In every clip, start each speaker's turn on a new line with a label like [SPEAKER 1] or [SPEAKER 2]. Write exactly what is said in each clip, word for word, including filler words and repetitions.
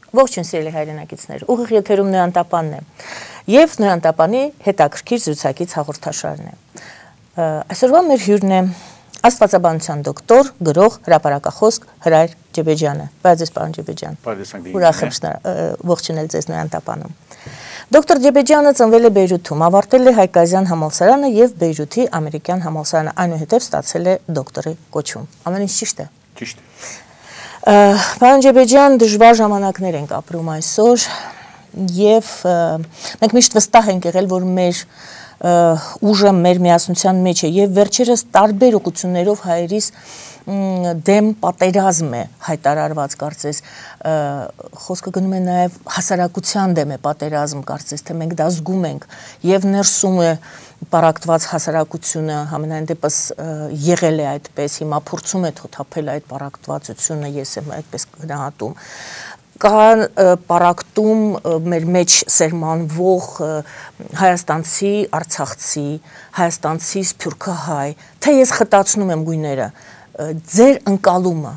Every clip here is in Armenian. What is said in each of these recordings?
[SPEAKER 1] Ողջույն սիրելի հայրենակիցներ, ուղիղ եթերում Նոյանտապանն է եւ Նոյանտապանի հետաքրքիր զրուցակից հաղորդաշարն է։ Այսօրվա մեր հյուրն է աստվածաբանության դոկտոր, գրող, հրապարակախոս Հրայր Ջեբեջյանը։ Բարև պարոն Ջեբեջյան։ Ուրախ եմ ողջունել ձեզ Նոյանտապանում։ Դոկտոր Ջեբեջյանը ծնվել է Բեյրութում, ավարտել է Հայկազյան համալսարանը եւ Բեյրութի ամերիկյան համալսարանը, այնուհետեւ ստացել է դոկտորի կոչում։ Ամեն ինչ ճիշտ է։
[SPEAKER 2] Ճիշտ է։
[SPEAKER 1] Պարոն Ջեբեջյան, դժվար ժամանակներ ենք ապրում այսօր եւ մենք միշտ վստահ ենք եղել, որ մեր ուժը մեր միասնության մեջ է եւ վերջերս տարբեր ուղղություններով հայերիս դեմ պատերազմ է հայտարարված, կարծես խոսքը գնում է նաեւ հասարակության դեմ է պատերազմ, կարծես թե մենք դա զգում ենք եւ ներսում է պարակտված հասարակությունը, համենայն դեպս եղել է այդպես, հիմա փորձում է թոթափել այդ պարակտվածությունը, ես եմ այդպես գնահատում։ Կա պարակտում մեր մեջ սերմանվող հայաստանցի, արցախցի, հայաստանցի, սփյուռքահայ, թե ես խտացնում եմ գույները, ձեր ընկալումը։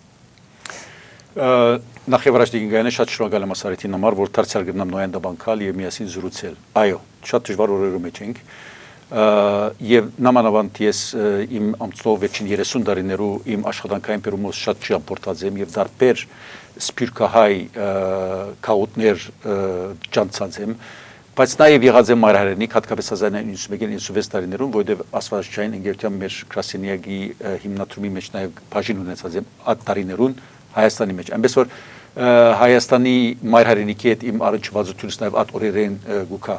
[SPEAKER 2] Նախ եւ առաջ դիգինգայինը շատ շնորհակալ եմ ասարիթին համար, որ դարձյալ գտնամ Նոյանդաբանքալ եւ միասին զրուցել։ Այո, շատ դժվար օրերում մեջ ենք։ Եվ նամանավանդ ես իմ ամսնով վերջին երեսուն տարիներու իմ աշխատանքային պերումոս շատ ճամփորդած եմ եւ դարբեր սփյուռքահայ քաուտներ ճանցած եմ, բայց նաեւ եղած եմ մայրահայրենիք, հատկապես հազար իննսուն իննսունվեց տարիներում, որովհետեւ աստվածաշնչային ընկերության մեր գրասենյակի հիմնադրումի մեջ նաեւ բաժին ունեցած եմ այդ տարիներուն Հայաստանի մեջ, այնպես որ Հայաստանի մայրահայրենիքի հետ իմ առնչվածությունս նաեւ այդ օրերեն գուքա։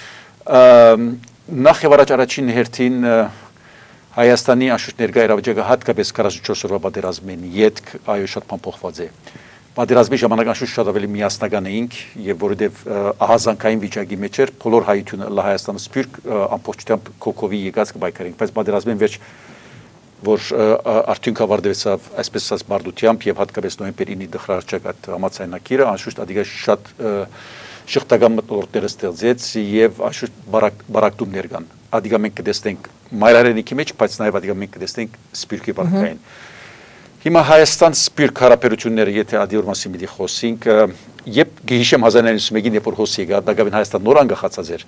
[SPEAKER 2] Նախ եւ առաջ առաջին հերթին Հայաստանի անշուշտ ներկա իրավիճակը հատկապես քառասունչորս օրվա պատերազմին յետք այո շատ բան փոխված է։ Պատերազմի ժամանակ անշուշտ շատ ավելի միասնական էինք եւ որովհետեւ ահազանգային վիճակի մեջ էր բոլոր հայությունը Հայաստանը սփյուռք ամբողջությամբ կոկովի եկած կբայքարենք, բայց պատերազմին վերջ որ արդյունք ավարտվեցավ այսպես ասած բարդությամբ եւ հատկապես նոյեմբեր ինը դխրարճակ այդ համացայնակիրը անշուշտ ադիգա շատ շղթական մտորները ստեղծեց եւ անշուշտ բարակտումներ կան։ Ադիգա մենք կտեսնենք մայրահայրենիքի մեջ, բայց նաեւ ադիգա մենք կտեսնենք սփյուռքի բակային։ Հիմա Հայաստան սփյուռք հարաբերությունները, եթե ադիոր մասին մի խոսենք, երբ գիշեմ հազար իննսուն երբ որ խոսի եկա, դա գավին Հայաստան նոր անգախացած էր։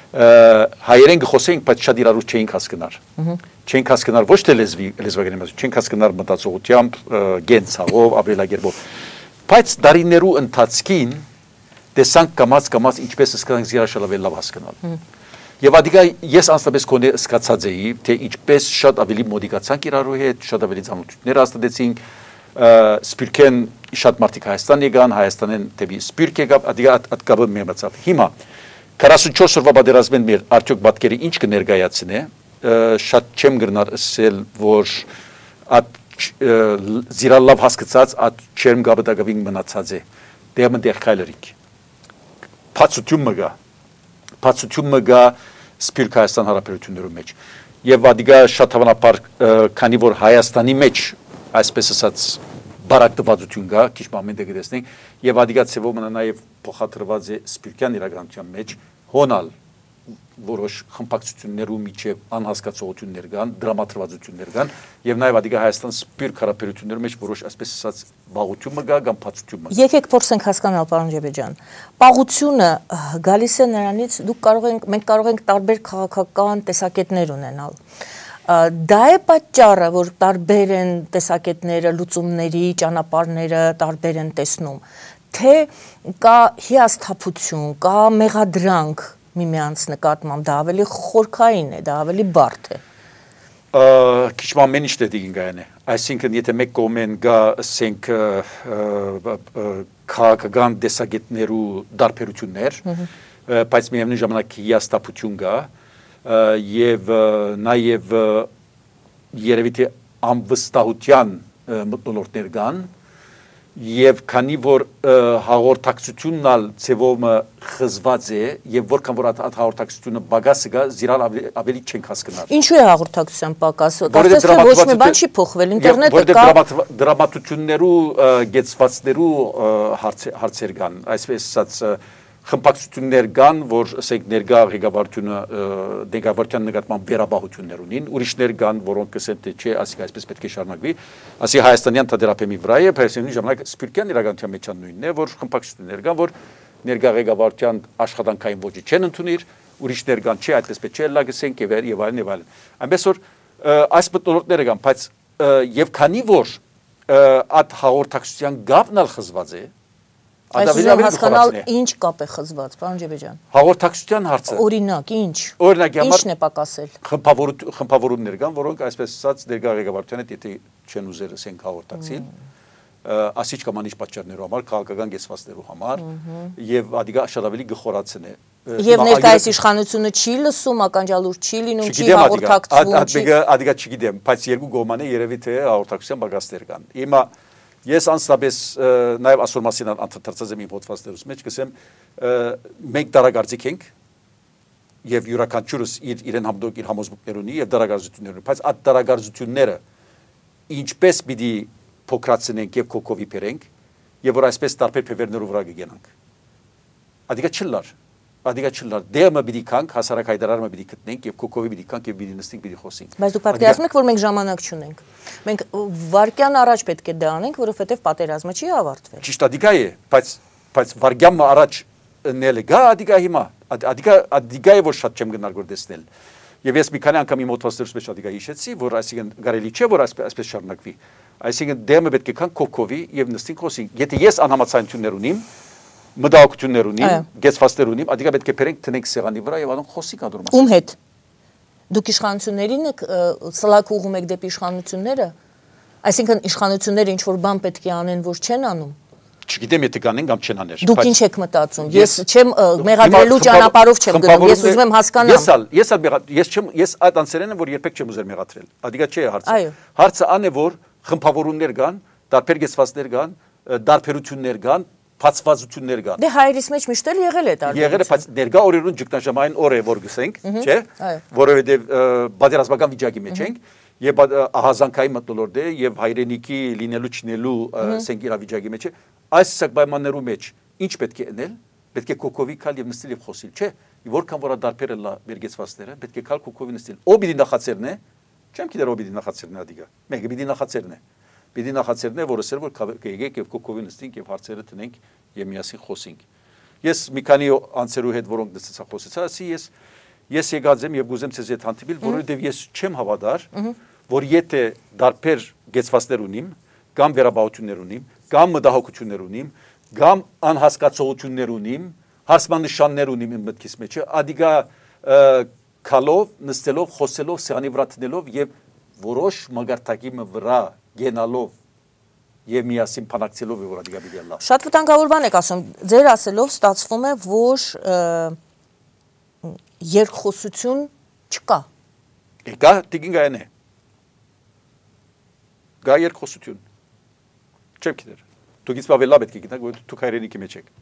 [SPEAKER 2] Հայերեն գխոսենք, բայց շատ իրարու չէինք հասկնար։ Չենք հասկնար ոչ թե լեզվի լեզվականի մասը, չենք հասկնար մտածողությամբ, գենցաղով, ապրելակերպով։ Բայց դարիներու ընթացքին տեսանք կամած կամած ինչպես սկսանք զիրաշալավել լավ հասկանալ։ Եվ ադիգա ես անձնապես կոնե սկացած էի, թե ինչպես շատ ավելի մոդիկացանք իրարու հետ, շատ ավելի ծանոթություններ հաստատեցինք, սփյուռքեն շատ մարդիկ Հայաստան եկան, Հայաստանեն դեպի սփյուռք եկավ, ադիգա այդ կապը միացավ։ Հիմա քառասունչորս օրվա պատերազմին մեր արդյոք պատկերը ինչ կներկայացնե, շատ չեմ գրնար ասել, որ այդ զիրալավ հասկացած այդ չերմ գաբդագավին մնացած է, դեմ դեղ քայլերիկ։ Փացություն մգա, փացություն մգա սփյուռք Հայաստան հարաբերություններում մեջ։ Եվ ադիգա շատ հավանաբար քանի որ Հայաստանի մեջ այսպես ասած բարակտվածություն կա, քիչ մամենտ կտեսնենք, եւ ադիգա ցեվով մնա նաեւ փոխադրված է սփյուռքյան իրականության մեջ հոնալ որոշ խմբակցություններու միջև անհասկացողություններ կան, դրամատրվածություններ կան եւ նաեւ ադիգա Հայաստան սփյուռք հարաբերություններու մեջ որոշ այսպես ասած բաղություն կա կամ փացություն կա։
[SPEAKER 1] Եկեք փորձենք հասկանալ, պարոն Ջեբեջյան, բաղությունը գալիս է նրանից, դուք կարող ենք, մենք կարող ենք տարբեր քաղաքական տեսակետներ ունենալ։ Դա է պատճառը, որ տարբեր են տեսակետները, լուծումների ճանապարհները տարբեր են տեսնում, թե կա հիասթափություն, կա մեղադրանք միմյանց նկատմամբ, դա ավելի խորքային է, դա ավելի բարդ է։
[SPEAKER 2] Քիչ ամեն ինչ դեգինգային է։ Այսինքն եթե մեկ կողմեն գա ասենք քաղաքական տեսակետներու դարբերություններ, բայց միևնույն ժամանակ հիասթափություն կա եւ նաեւ երևի թե անվստահության մտնոլորտներ կան եւ քանի որ հաղորդակցությունն ալ ցևոմը խզված է եւ որքան որ այդ հաղորդակցությունը բագասը գա զիրալ ավելի չենք հասկանալ։
[SPEAKER 1] Ինչու է հաղորդակցության բագասը։ Կարծես թե ոչ մի բան չի փոխվել, ինտերնետը կա։
[SPEAKER 2] Դրամատություններու գեցվածներու հարցեր կան, այսպես ասած խմբակցություններ կան, որ ասենք ներկա ղեկավարությունը ղեկավարության նկատմամբ վերաբահություններ ունին, ուրիշներ կան, որոնք ասեն թե չէ, ասիկ այսպես պետք է շարունակվի, ասի հայաստանյան թատերապեմի վրա է, փայլսենի ժամանակ սպիրկյան իրականության մեջ նույնն է, որ խմբակցություններ կան, որ ներկա ղեկավարության աշխատանքային ոճը չեն ընդունիր, ուրիշներ կան, չէ, այդպես պետք չէ, լա գսենք եւ եւ այլն եւ այլն։ Այնպես որ այս մտորոտները կան, բայց եւ քանի որ այդ հաղորդակցության գաբնալ խզված է,
[SPEAKER 1] Այսինքն հասկանալ ինչ կապ է խզված, պարոն Ջեբեջյան։
[SPEAKER 2] Հաղորդակցության հարցը։
[SPEAKER 1] Օրինակ, ինչ։
[SPEAKER 2] Օրինակ,
[SPEAKER 1] ինչն է պակասել։
[SPEAKER 2] Խմբավորումներ կան, որոնք այսպես ասած ներկա ղեկավարության հետ եթե չեն ուզեր ասենք հաղորդակցին, ասիչ կամ անիչ պատճառներով համար, քաղաքական կեցվածներով համար, եւ ադիգա շատ ավելի գխորացն է։
[SPEAKER 1] Եվ ներկայիս իշխանությունը չի լսում, ականջալուր չի լինում, չի հաղորդակցվում։
[SPEAKER 2] Ադիգա չգիտեմ, բայց երկու կողմանը երևի թե հաղորդակցության բագաստեր կան։ Հիմա Ես անձնապես նաև այսօր մասին անդրադարձած եմ իմ հոդվածներուց մեջ, կսեմ մենք դարագարձիկ ենք եւ յուրաքանչյուրս իր իրեն համդոք իր համոզմունքներ ունի եւ դարագարձություններ ունի, բայց այդ դարագարձությունները ինչպես պիտի փոքրացնենք եւ կոկովի բերենք եւ որ այսպես տարբեր փեվերներով վրա գնանք։ Ադիգա չլար, ադիգա չլար, դեմը պիտի կանք, հասարակ հայտարարումը պիտի գտնենք եւ կոկովի պիտի կանք եւ պիտի նստենք, պիտի խոսենք։
[SPEAKER 1] Բայց դուք պատկերացնում եք, որ մենք ժամանակ չունենք։ Մենք վարկյան առաջ պետք է դա անենք, որովհետեւ պատերազմը չի ավարտվել։
[SPEAKER 2] Ճիշտ ադիգա է, բայց բայց վարկյանը առաջ նել գա ադիգա հիմա, ադիգա ադիգա է որ շատ չեմ գնալ գործել։ Եվ ես մի քանի անգամ իմ հոդվածներուց մեջ ադիգա հիշեցի, որ այսինքն կարելի չէ որ այսպես այսպես շարունակվի։ Այսինքն դեմը պետք է կան կոկովի եւ նստենք խոսենք։ Եթե ես անհամացություններ ունիմ, մտահոգություններ ունիմ, գեցվածներ ունիմ, ադիգա պետք է բերենք տնենք սեղանի վրա եւ անոնք խոսիկ ադոր մասը։
[SPEAKER 1] Ում հետ։ Դուք իշխանություններին եք սլակ ուղում եք դեպի իշխանությունները, այսինքն իշխանությունները ինչ որ բան պետք է անեն, որ չեն անում։
[SPEAKER 2] Չգիտեմ եթե կանեն կամ չեն աներ։
[SPEAKER 1] Դուք ինչ եք մտածում։ Ես չեմ մեղադրելու ճանապարհով չեմ գնում, ես ուզում եմ հասկանալ։
[SPEAKER 2] Ես ալ, ես ալ ես չեմ, ես այդ անձերեն եմ, որ երբեք չեմ ուզել մեղադրել։ Ադիգա չէ հարցը։ Հարցը ան է, որ խմբավորումներ կան, տարբեր գեցվածներ կան, դարբերություններ կան, փածվածություններ կան։
[SPEAKER 1] Դե հայրիս մեջ միշտ էլ եղել է դա։
[SPEAKER 2] Եղել է, բայց ներկա օրերուն ճգնաժամային օր է, որ գսենք, չէ՞, որովհետև բادرազմական վիճակի մեջ ենք եւ ահազանգային մտնոլորտ է եւ հայրենիքի լինելու չնելու ասենք իրավիճակի մեջ է։ Այս սակ պայմաններու մեջ ինչ պետք է անել, պետք է կոկովի կալ եւ նստել եւ խոսել, չէ՞։ Որքան որ դարբերը լա վերգեցվածները, պետք է կալ կոկովի նստել։ Ո պիտի նախացերն է, չեմ գիտեր ո պիտի նախացերն է ադիգա։ Մեկը պիտի նախացերն է։ Պիտի նախացերն է, որը սեր որ կեկեք եւ կոկովի նստենք եւ հարցերը տնենք եւ միասին խոսենք։ Ես մի քանի անձերու հետ որոնք նստեցա խոսեցա, ասի ես ես եկած եմ եւ գուզեմ ցեզ հետ հանդիպել, որովհետեւ ես չեմ հավատար, որ եթե դարբեր գեցվածներ ունիմ, կամ վերաբահություններ ունիմ, կամ մտահոգություններ ունիմ, կամ անհասկացողություններ ունիմ, հարցմանշաններ ունիմ իմ մտքիս մեջ, ադիգա քալով, նստելով, խոսելով, սեղանի վրա տնելով եւ որոշ մագարտակի վրա գենալով եւ միասին փանակցելով որ ադիգա պիտի լա։
[SPEAKER 1] Շատ վտանգավոր բան եք ասում։ Ձեր ասելով ստացվում է, որ երկխոսություն չկա։
[SPEAKER 2] Եկա դիգին գայն է։ Գա երկխոսություն։ Չեմ գիտեր։ Դուք իսկ ավելի լավ եք գիտեք, որ դուք հայրենիքի մեջ եք։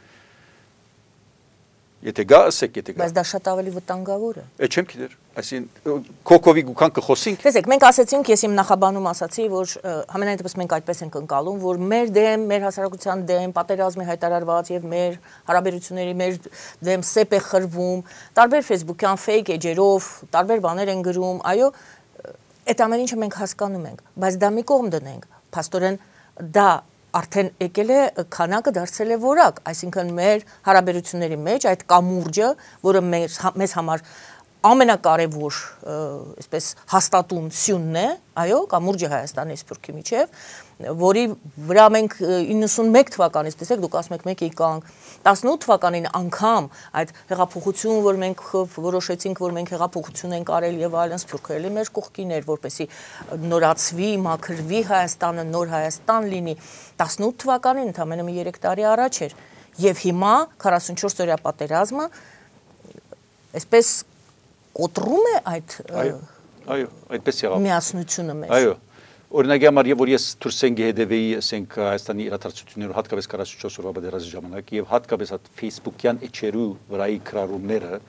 [SPEAKER 2] Եթե գա, ասեք, եթե գա։
[SPEAKER 1] Բայց դա շատ ավելի վտանգավոր է։
[SPEAKER 2] Է չեմ գիտեր։ Այսին կոկովի գուքան կխոսենք։
[SPEAKER 1] Տեսեք, մենք ասացինք, ես իմ նախաբանում ասացի, որ համենայն դեպս մենք այդպես ենք ընկալում, որ մեր դեմ, մեր հասարակության դեմ, պատերազմի հայտարարված եւ մեր հարաբերությունների մեր դեմ սեպ է խրվում, տարբեր Facebook-յան fake էջերով, տարբեր բաներ են գրում, այո, այդ ամեն ինչը մենք հասկանում ենք, բայց դա մի կողմ դնենք, փաստորեն դա արդեն եկել է քանակը դարձել է որակ, այսինքն մեր հարաբերությունների մեջ այդ կամուրջը, որը մեզ, մեզ համար ամենակարևոր, այսպես հաստատուն սյունն է, այո, կամուրջը Հայաստանի Սփյուռքի միջև, որի վրա մենք իննսունմեկ թվականից, տեսեք, դուք ասում եք մեկ եկանք, տասնութ թվականին անգամ այդ հեղափոխություն, որ մենք որոշեցինք, որ մենք հեղափոխություն ենք արել եւ այլն, Սփյուռքը էլի մեր կողքին էր, որպեսի նորացվի, մաքրվի Հայաստանը, նոր Հայաստան լինի, տասնութ թվականին ընդամենը մի երեք տարի առաջ էր, եւ հիմա քառասունչորս օրյա պատերազմը այսպես կոտրում է այդ
[SPEAKER 2] այո, այդպես եղավ
[SPEAKER 1] միասնությունը մեջ։
[SPEAKER 2] Այո, օրինակի համար եւ որ ես դուրսենք հետեւեի, ասենք Հայաստանի իրադարձությունները հատկապես քառասունչորս օրվա պատերազմի ժամանակ եւ հատկապես այդ Facebook-յան էջերու վրայի քրարումները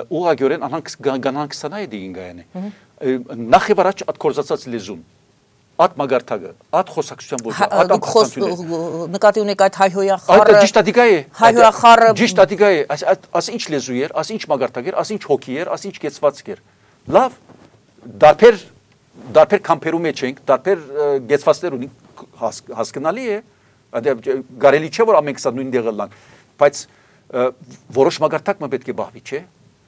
[SPEAKER 2] ուղղակիորեն անհանգստանայի դին գայանը։ Նախ եւ առաջ այդ կորզացած լեզուն։ At մագարտակը, at խոսակցության ոճը, at
[SPEAKER 1] ամբողջությունը։ Նկատի ունեք այդ հայհոյախառը։
[SPEAKER 2] Այդ ճիշտ ադիգա է։
[SPEAKER 1] Հայհոյախառը
[SPEAKER 2] ճիշտ ադիգա է, աս ինչ լեզու էր, աս ինչ մագարտակ էր, աս ինչ հոգի էր, աս ինչ կեցվածք էր։ Լավ, դարբեր դարբեր կամպերու մեջ ենք, դարբեր գեցվածքներ ունի հասկանալի է, գարելի չէ որ ամենքսա նույն դեղը լանք, բայց որոշ մագարտակ մը պետք է բահվի, չէ։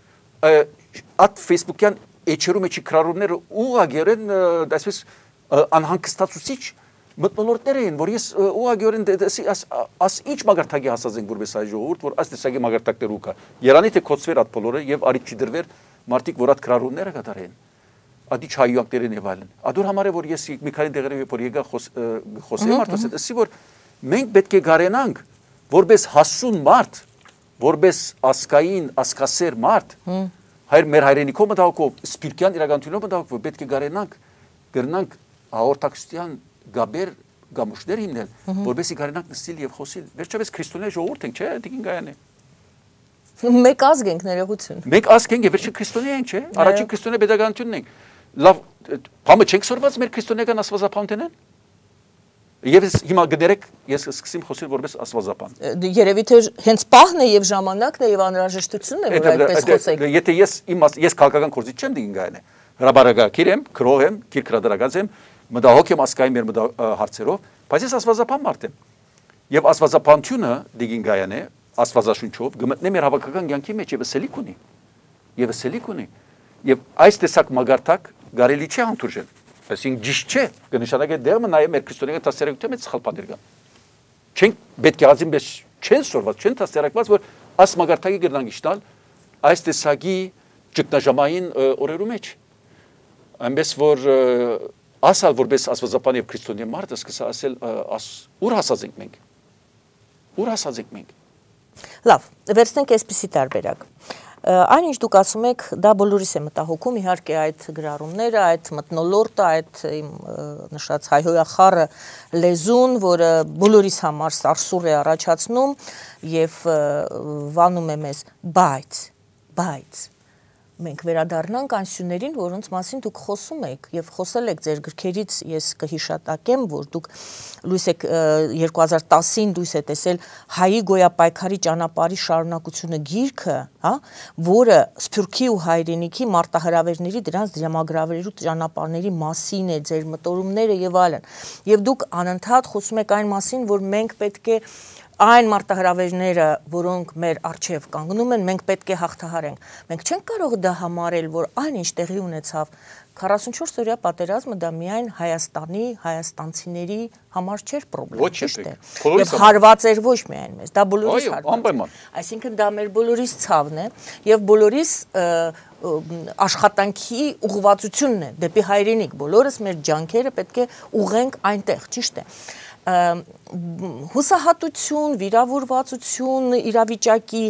[SPEAKER 2] At Facebook-յան էջերու մեջի քրարումները ուղղակի այսպես անհանգստացուցիչ մտնոլորտներ են, որ ես ուղղակի աս ինչ մագարտակի հասած ենք որպես այ ժողովուրդ, որ այս տեսակի մագարտակներ ուկա։ Երանի թե կոծվեր at բոլորը եւ արիք չի դրվեր մարդիկ որ at քրարումները կդարեն։ Ադի չայյուակներն եւ այլն։ Ադուր համար է որ ես մի քանի դեղերով որ եկա խոսեմ մարդոց հետ, ասի որ մենք պետք է գարենանք որպես հասուն մարդ, որպես ասկային, ասկասեր մարդ, հայր մեր հայրենիքով մտահոգով, սպիրկյան իրականությունով մտահոգով պետք է գարենանք, գրնանք հաղորդակցության գաբեր գամուշներ հիմնել, որպեսզի գարենանք նստել եւ խոսել։ Վերջապես քրիստոնյա ժողովուրդ ենք, չէ՞, դիքին գայան է։
[SPEAKER 1] Մեկ ազգ ենք ներողություն։
[SPEAKER 2] Մեկ ազգ ենք եւ վերջին քրիստոնյա ենք, չէ՞։ Առաջին քրիստոնյա pedagoganությունն ենք։ Լավ, բամը չենք սորված մեր քրիստոնեական աստվածապանութենեն։ Եվ հիմա գներեք ես սկսեմ խոսել որպես աստվածապան։
[SPEAKER 1] Երևի թե հենց պահն է եւ ժամանակն է եւ անհրաժեշտությունն է որ այդպես խոսեք։
[SPEAKER 2] Եթե ես իմ ես քաղաքական կորզիչ չեմ դին գայնե։ Հրաբարակագիր եմ, քրող եմ, քիրքրադրագած եմ, մտահոգ եմ ասկային մեր հարցերով, բայց ես աստվածապան մարդ եմ։ Եվ աստվածապանությունը դին գայանը աստվածաշունչով գմտնե մեր հավաքական կյանքի մեջ եւ սելիք ունի։ Եվ սելիք ունի։ Եվ այս տեսակ մագարտակ գարելի չէ հանդուրժել։ Այսինքն ճիշտ չէ, կնշանակե դերմը նաև մեր քրիստոնեական դասերակցության մեջ սխալ բաներ կան։ Չեն պետք է ազին բես չեն սորված, չեն դասերակված, որ աս մագարտակի գրնանք իշտալ այս տեսակի ճգնաժամային օրերու մեջ։ Այնպես որ ասալ որպես աստվածապան եւ քրիստոնյա մարդ սկսա ասել ուր հասած ենք մենք։ Ուր հասած ենք մենք։
[SPEAKER 1] Լավ, վերցնենք այսպիսի տարբերակ։ Այն ինչ դուք ասում եք, դա բոլորիս է մտահոգում, իհարկե այդ գրառումները, այդ մթնոլորտը, այդ իմ նշած հայհոյախառը լեզուն, որը բոլորիս համար սարսուռ է առաջացնում եւ վանում է մեզ, բայց, բայց մենք վերադառնանք այն սյուներին, որոնց մասին դուք խոսում եք եւ խոսել եք ձեր գրքերից, ես կհիշատակեմ, որ դուք լույս եք երկու հազար տասին լույս է տեսել հայի գոյապայքարի ճանապարհի շարունակությունը գիրքը, հա, որը Սփյուռքի ու հայրենիքի մարտահրավերների դրանց դրամագրավերելու ճանապարհների մասին է, ձեր մտորումները եւ այլն։ Եվ դուք անընդհատ խոսում եք այն մասին, որ մենք պետք է այն մարտահրավերները, որոնք մեր առջև կանգնում են, մենք պետք է հաղթահարենք։ Մենք չենք կարող դա համարել, որ այն ինչ տեղի ունեցավ քառասունչորս օրյա պատերազմը դա միայն Հայաստանի, հայաստանցիների համար չէր պրոբլեմ, ճիշտ է։ Եվ հարված էր ոչ միայն մեզ, դա բոլորիս հարված։ Այսինքն դա մեր բոլորիս ցավն է եւ բոլորիս աշխատանքի ուղղվածությունն է դեպի հայրենիք, բոլորս մեր ջանքերը պետք է ուղենք այնտեղ, ճիշտ է։ Հուսահատություն, վիրավորվածություն, իրավիճակի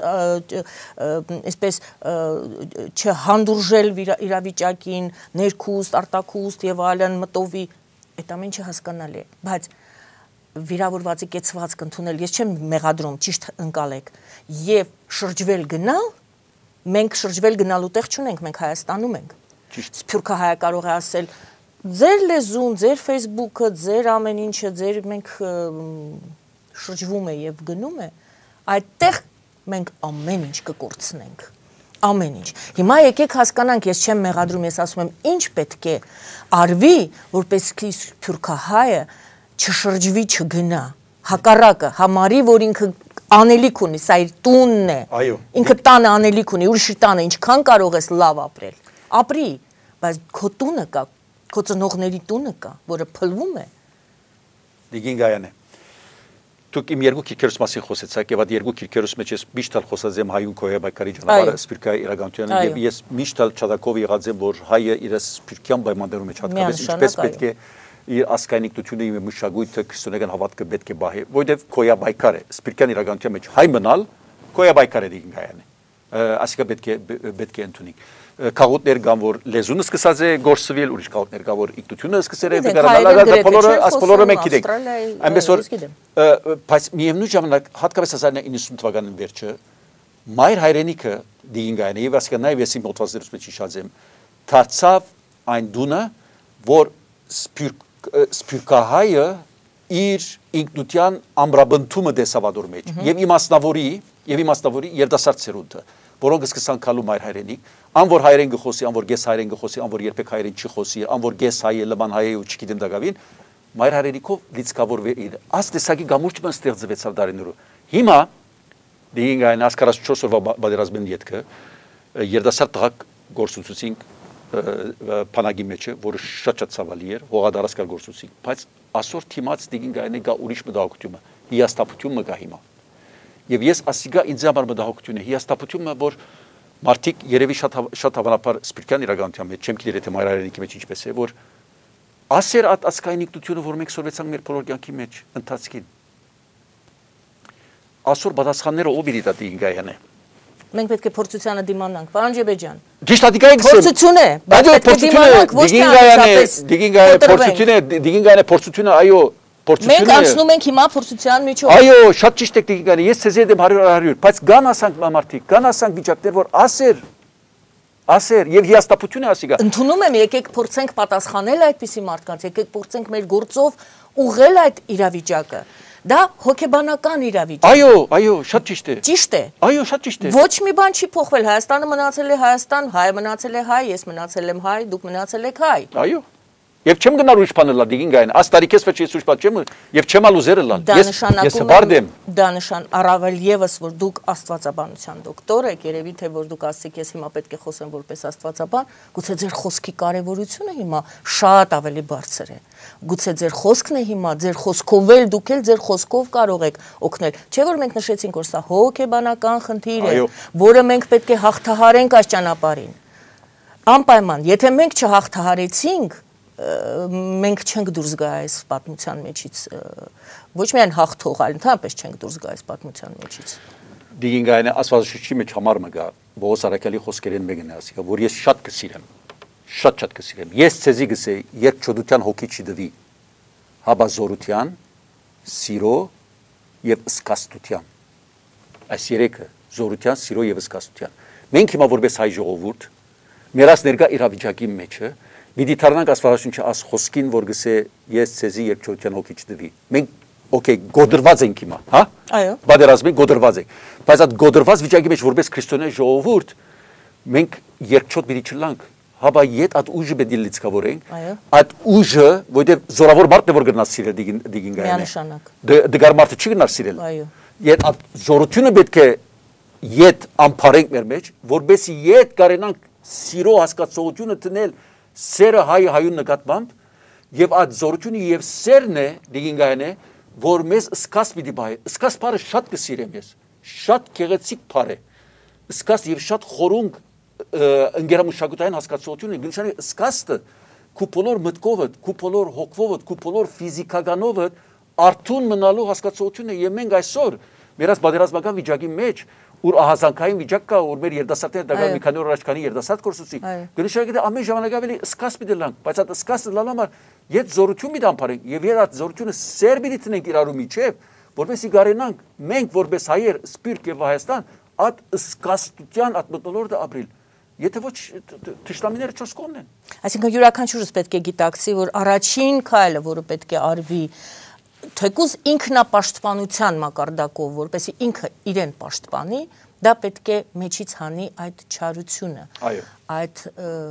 [SPEAKER 1] այսպես չհանդուրժել իրավիճակին, ներքուստ, արտաքուստ եւ այլն մտովի, այդ ամենը հասկանալի է, բայց վիրավորվածի կեցվածք ընդունել, ես չեմ մեղադրում, ճիշտ ընկալեք, եւ շրջվել գնալ, մենք շրջվել գնալու տեղ չունենք, մենք Հայաստանում ենք։ Սփյուռքահայը կարող է ասել ձեր լեզուն, ձեր Facebook-ը, ձեր ամեն ինչը, ձեր մենք շրջվում է եւ գնում է, այդտեղ մենք ամեն ինչ կկորցնենք, ամեն ինչ։ Հիմա եկեք հասկանանք, ես չեմ մեղադրում, ես ասում եմ, ինչ պետք է արվի, որպեսզի Սփյուռքահայը չշրջվի, չգնա, հակառակը, համարի, որ ինքը անելիք ունի, սա իր տունն է, ինքը տանը անելիք ունի, ուրիշի տանը ինչքան կարող ես լավ ապրել, ապրի, բայց քո տունը կա, քո ծնողների տունը կա, որը փլվում է։
[SPEAKER 2] Դիգին Գայանե, դուք իմ երկու քիրքերուս մասին խոսեցաք եւ այդ երկու քիրքերուս մեջ ես միշտ խոսած եմ հայուն քոյաբայկարի ճանապարհը սփյուռքայի իրականությունը եւ ես միշտ չադակով եղած եմ, որ հայը իր սփյուռքյան պայմաններում մեջ հատկապես ինչպես պետք է իր ասկայնիկությունը եւ մշակույթը քրիստոնեական հավատքը պետք է բահի, որովհետեւ քոյաբայկար է սփյուռքյան իրականության մեջ հայ մնալ քոյաբայկար է Դիգին Գայանե։ Ասիկա պետք է պետք է ընդունի քաղաքներ կան որ լեզունը սկսած է գործվել ուրիշ քաղաքներ կա որ իգտությունը սկսել է դառնալ բոլորը աս բոլորը մենք գիտենք այնպես որ բայց միևնույն ժամանակ հատկապես հազար իննսուն թվականին վերջը մայր հայրենիքը դինգայինը եւ ասիկա նաեւ եսի մոտվածներս մեջ հիշած եմ դարձավ այն դունը որ սփյուռք սփյուռքահայը իր ինքնության ամրապնդումը դեսավադոր մեջ եւ իմաստնավորի եւ իմաստնավորի երդասարդ սերունդը որոնք սկսան քալու մայր հայրենիք ան որ հայերեն գխոսի ան որ գես հայերեն գխոսի ան որ երբեք հայերեն չի խոսի ան որ գես հայ է լման հայ է ու չգիտեմ դակավին մայր հայրենիքով լիցկավորվի աս տեսակի գամուրջը ստեղծվեցավ դարիներու հիմա դինգային ասկարասչորս օրվա բادرազմեն յետքը երդասարդ տղակ գործունեցինք փանագի մեջը որը շատ շատ ցավալի էր հողադարասկար գործունեցինք բայց ասոր թիմած դինգայինը գա ուրիշ մտահոգությունը հիաստապությունը գա հիմա եւ ես ասիգա ինձ համար մտահոգությունը հիաստապությունը որ մարդիկ երևի շատ շատ հավանաբար սպիրկյան իրականության մեջ չեմ գիտեր թե մայրայրենիքի մեջ ինչպես է որ ասեր at ասկային ինքնությունը որ մենք սորվեցանք մեր բոլոր կյանքի մեջ ընթացքին ասոր պատասխանները ով իրի դա դինգայինը
[SPEAKER 1] Մենք պետք է փորձությանը դիմանանք, պարոն Ջեբեջան։
[SPEAKER 2] Ճիշտ է, դիգային
[SPEAKER 1] փորձություն է, բայց պետք է դիմանանք, ոչ թե անմիջապես։
[SPEAKER 2] Դիգինգայինը փորձություն է, դիգինգայինը փորձությունը, այո, փորձություն է։
[SPEAKER 1] Մենք անցնում ենք հիմա փորձության միջով։
[SPEAKER 2] Այո, շատ ճիշտ է դիգինգայինը, ես ցեզ եմ հարյուր հարյուր, բայց կան ասանք մարդիկ, կան ասանք վիճակներ, որ ասեր ասեր եւ հիաստապություն է ասիգա։
[SPEAKER 1] Ընդունում եմ, եկեք փորձենք պատասխանել այդպիսի մարդկանց, եկեք փորձենք մեր գործով ուղղել այդ իրավիճակը։ Դա հոգեբանական իրավիճակ։
[SPEAKER 2] Այո, այո, շատ ճիշտ է։
[SPEAKER 1] Ճիշտ է։
[SPEAKER 2] Այո, շատ ճիշտ է։
[SPEAKER 1] Ոչ մի բան չի փոխվել, Հայաստանը մնացել է Հայաստան, հայը մնացել է հայ, ես մնացել եմ հայ, դուք մնացել եք հայ։
[SPEAKER 2] Այո։ Եվ չեմ գնալ ուրիշ բան լա դիգինգային, աս տարիքես վեճ ես ուրիշ բան չեմ եւ չեմ ալ ուզերը լալ։
[SPEAKER 1] Ես ես
[SPEAKER 2] հբարդեմ։
[SPEAKER 1] Դա նշան առավել եւս որ դուք աստվածաբանության դոկտոր եք, երևի թե որ դուք ասեք ես հիմա պետք է խոսեմ որպես աստվածաբան, գուցե ձեր խոսքի կարեւորությունը հիմա շատ ավելի բարձր է։ Գուցե ձեր խոսքն է հիմա, ձեր խոսքով էլ դուք էլ ձեր խոսքով կարող եք օգնել։ Չէ՞ որ մենք նշեցինք որ սա հոգեբանական խնդիր է, որը մենք պետք է հաղթահարենք այս ճանապարհին։ Անպայման, եթե մենք չհաղթահարեցինք մենք չենք դուրս գա այս պատմության մեջից ոչ միայն հաղթող, այլ ընդհանրապես չենք դուրս գա այս պատմության մեջից։
[SPEAKER 2] Դիգինգայինը ասվածաշուչի մեջ համար մը գա Բողոս Արաքյալի խոսքերեն մեկն է ասիգա, որ ես շատ կսիրեմ, շատ շատ կսիրեմ։ Ես ցեզի գսեի, երբ ճոդության հոգի չդվի, հավազորության, սիրո եւ սկաստության։ Այս երեքը զորության, սիրո եւ սկաստության։ Մենք հիմա որպես հայ ժողովուրդ մերաս ներկա իրավիճակի մեջը Մի դիթարնանք ասվածաշունչը աս խոսքին, որ գսե ես ցեզի երբ ճոդության հոգի չդվի։ Մենք օքեյ գոդրված ենք հիմա, հա?
[SPEAKER 1] Այո։
[SPEAKER 2] Բادرազմի գոդրված ենք։ Բայց այդ գոդրված վիճակի մեջ որպես քրիստոնյա ժողովուրդ մենք երկչոտ մի չլանք, հաբա իդ այդ ուժը պետք է լիցքավորենք։ Այդ ուժը, որտեղ զորավոր մարդն է որ գնաց սիրել դիգինգայինը։
[SPEAKER 1] Միանշանակ։
[SPEAKER 2] Դգար մարդը չի գնաց սիրել։
[SPEAKER 1] Այո։
[SPEAKER 2] Իդ այդ զորությունը պետք է իդ ամփարենք մեր մեջ, որբեսի իդ կարենանք սիրո հասկացողությունը տնել սերը հայ հայուն նկատմամբ եւ այդ զորությունը եւ սերն է դիգինգայինը որ մեզ սկաս պիտի բայ սկաս բարը շատ կսիրեմ ես շատ գեղեցիկ բար է սկաս եւ շատ խորունգ ընկերամշակութային հասկացողությունը գնշանի սկաստը քու բոլոր մտքովը քու բոլոր հոգվովը քու բոլոր ֆիզիկականովը արթուն մնալու հասկացողությունը եւ մենք այսօր մերած բادرազմական վիճակի մեջ ուր ահազանգային վիճակ կա, ուր մեր երդասարտները դական մի քանի օր առաջկանի երդասարտ կորսուցի։ Գնշակի դա ամեն ժամանակ ավելի սկաս պիտի լանք, բայց այդ սկասը լալու համար իդ զորություն մի դամփարենք եւ իդ զորությունը սեր պիտի տնենք իրարու միջև, որովհետեւ գարենանք մենք որպես հայեր սպիրտ եւ Հայաստան այդ սկաստության այդ մտնոլորտը ապրիլ։ Եթե ոչ թշնամիները չորս կողմն են։
[SPEAKER 1] Այսինքն յուրաքանչյուրս պետք է գիտակցի, որ առաջին քայլը, որը պետք է արվի թեկուզ ինքնապաշտպանության մակարդակով, որպեսզի ինքը իրեն պաշտպանի, դա պետք է մեջից հանի այդ չարությունը։
[SPEAKER 2] Այո։
[SPEAKER 1] Այդ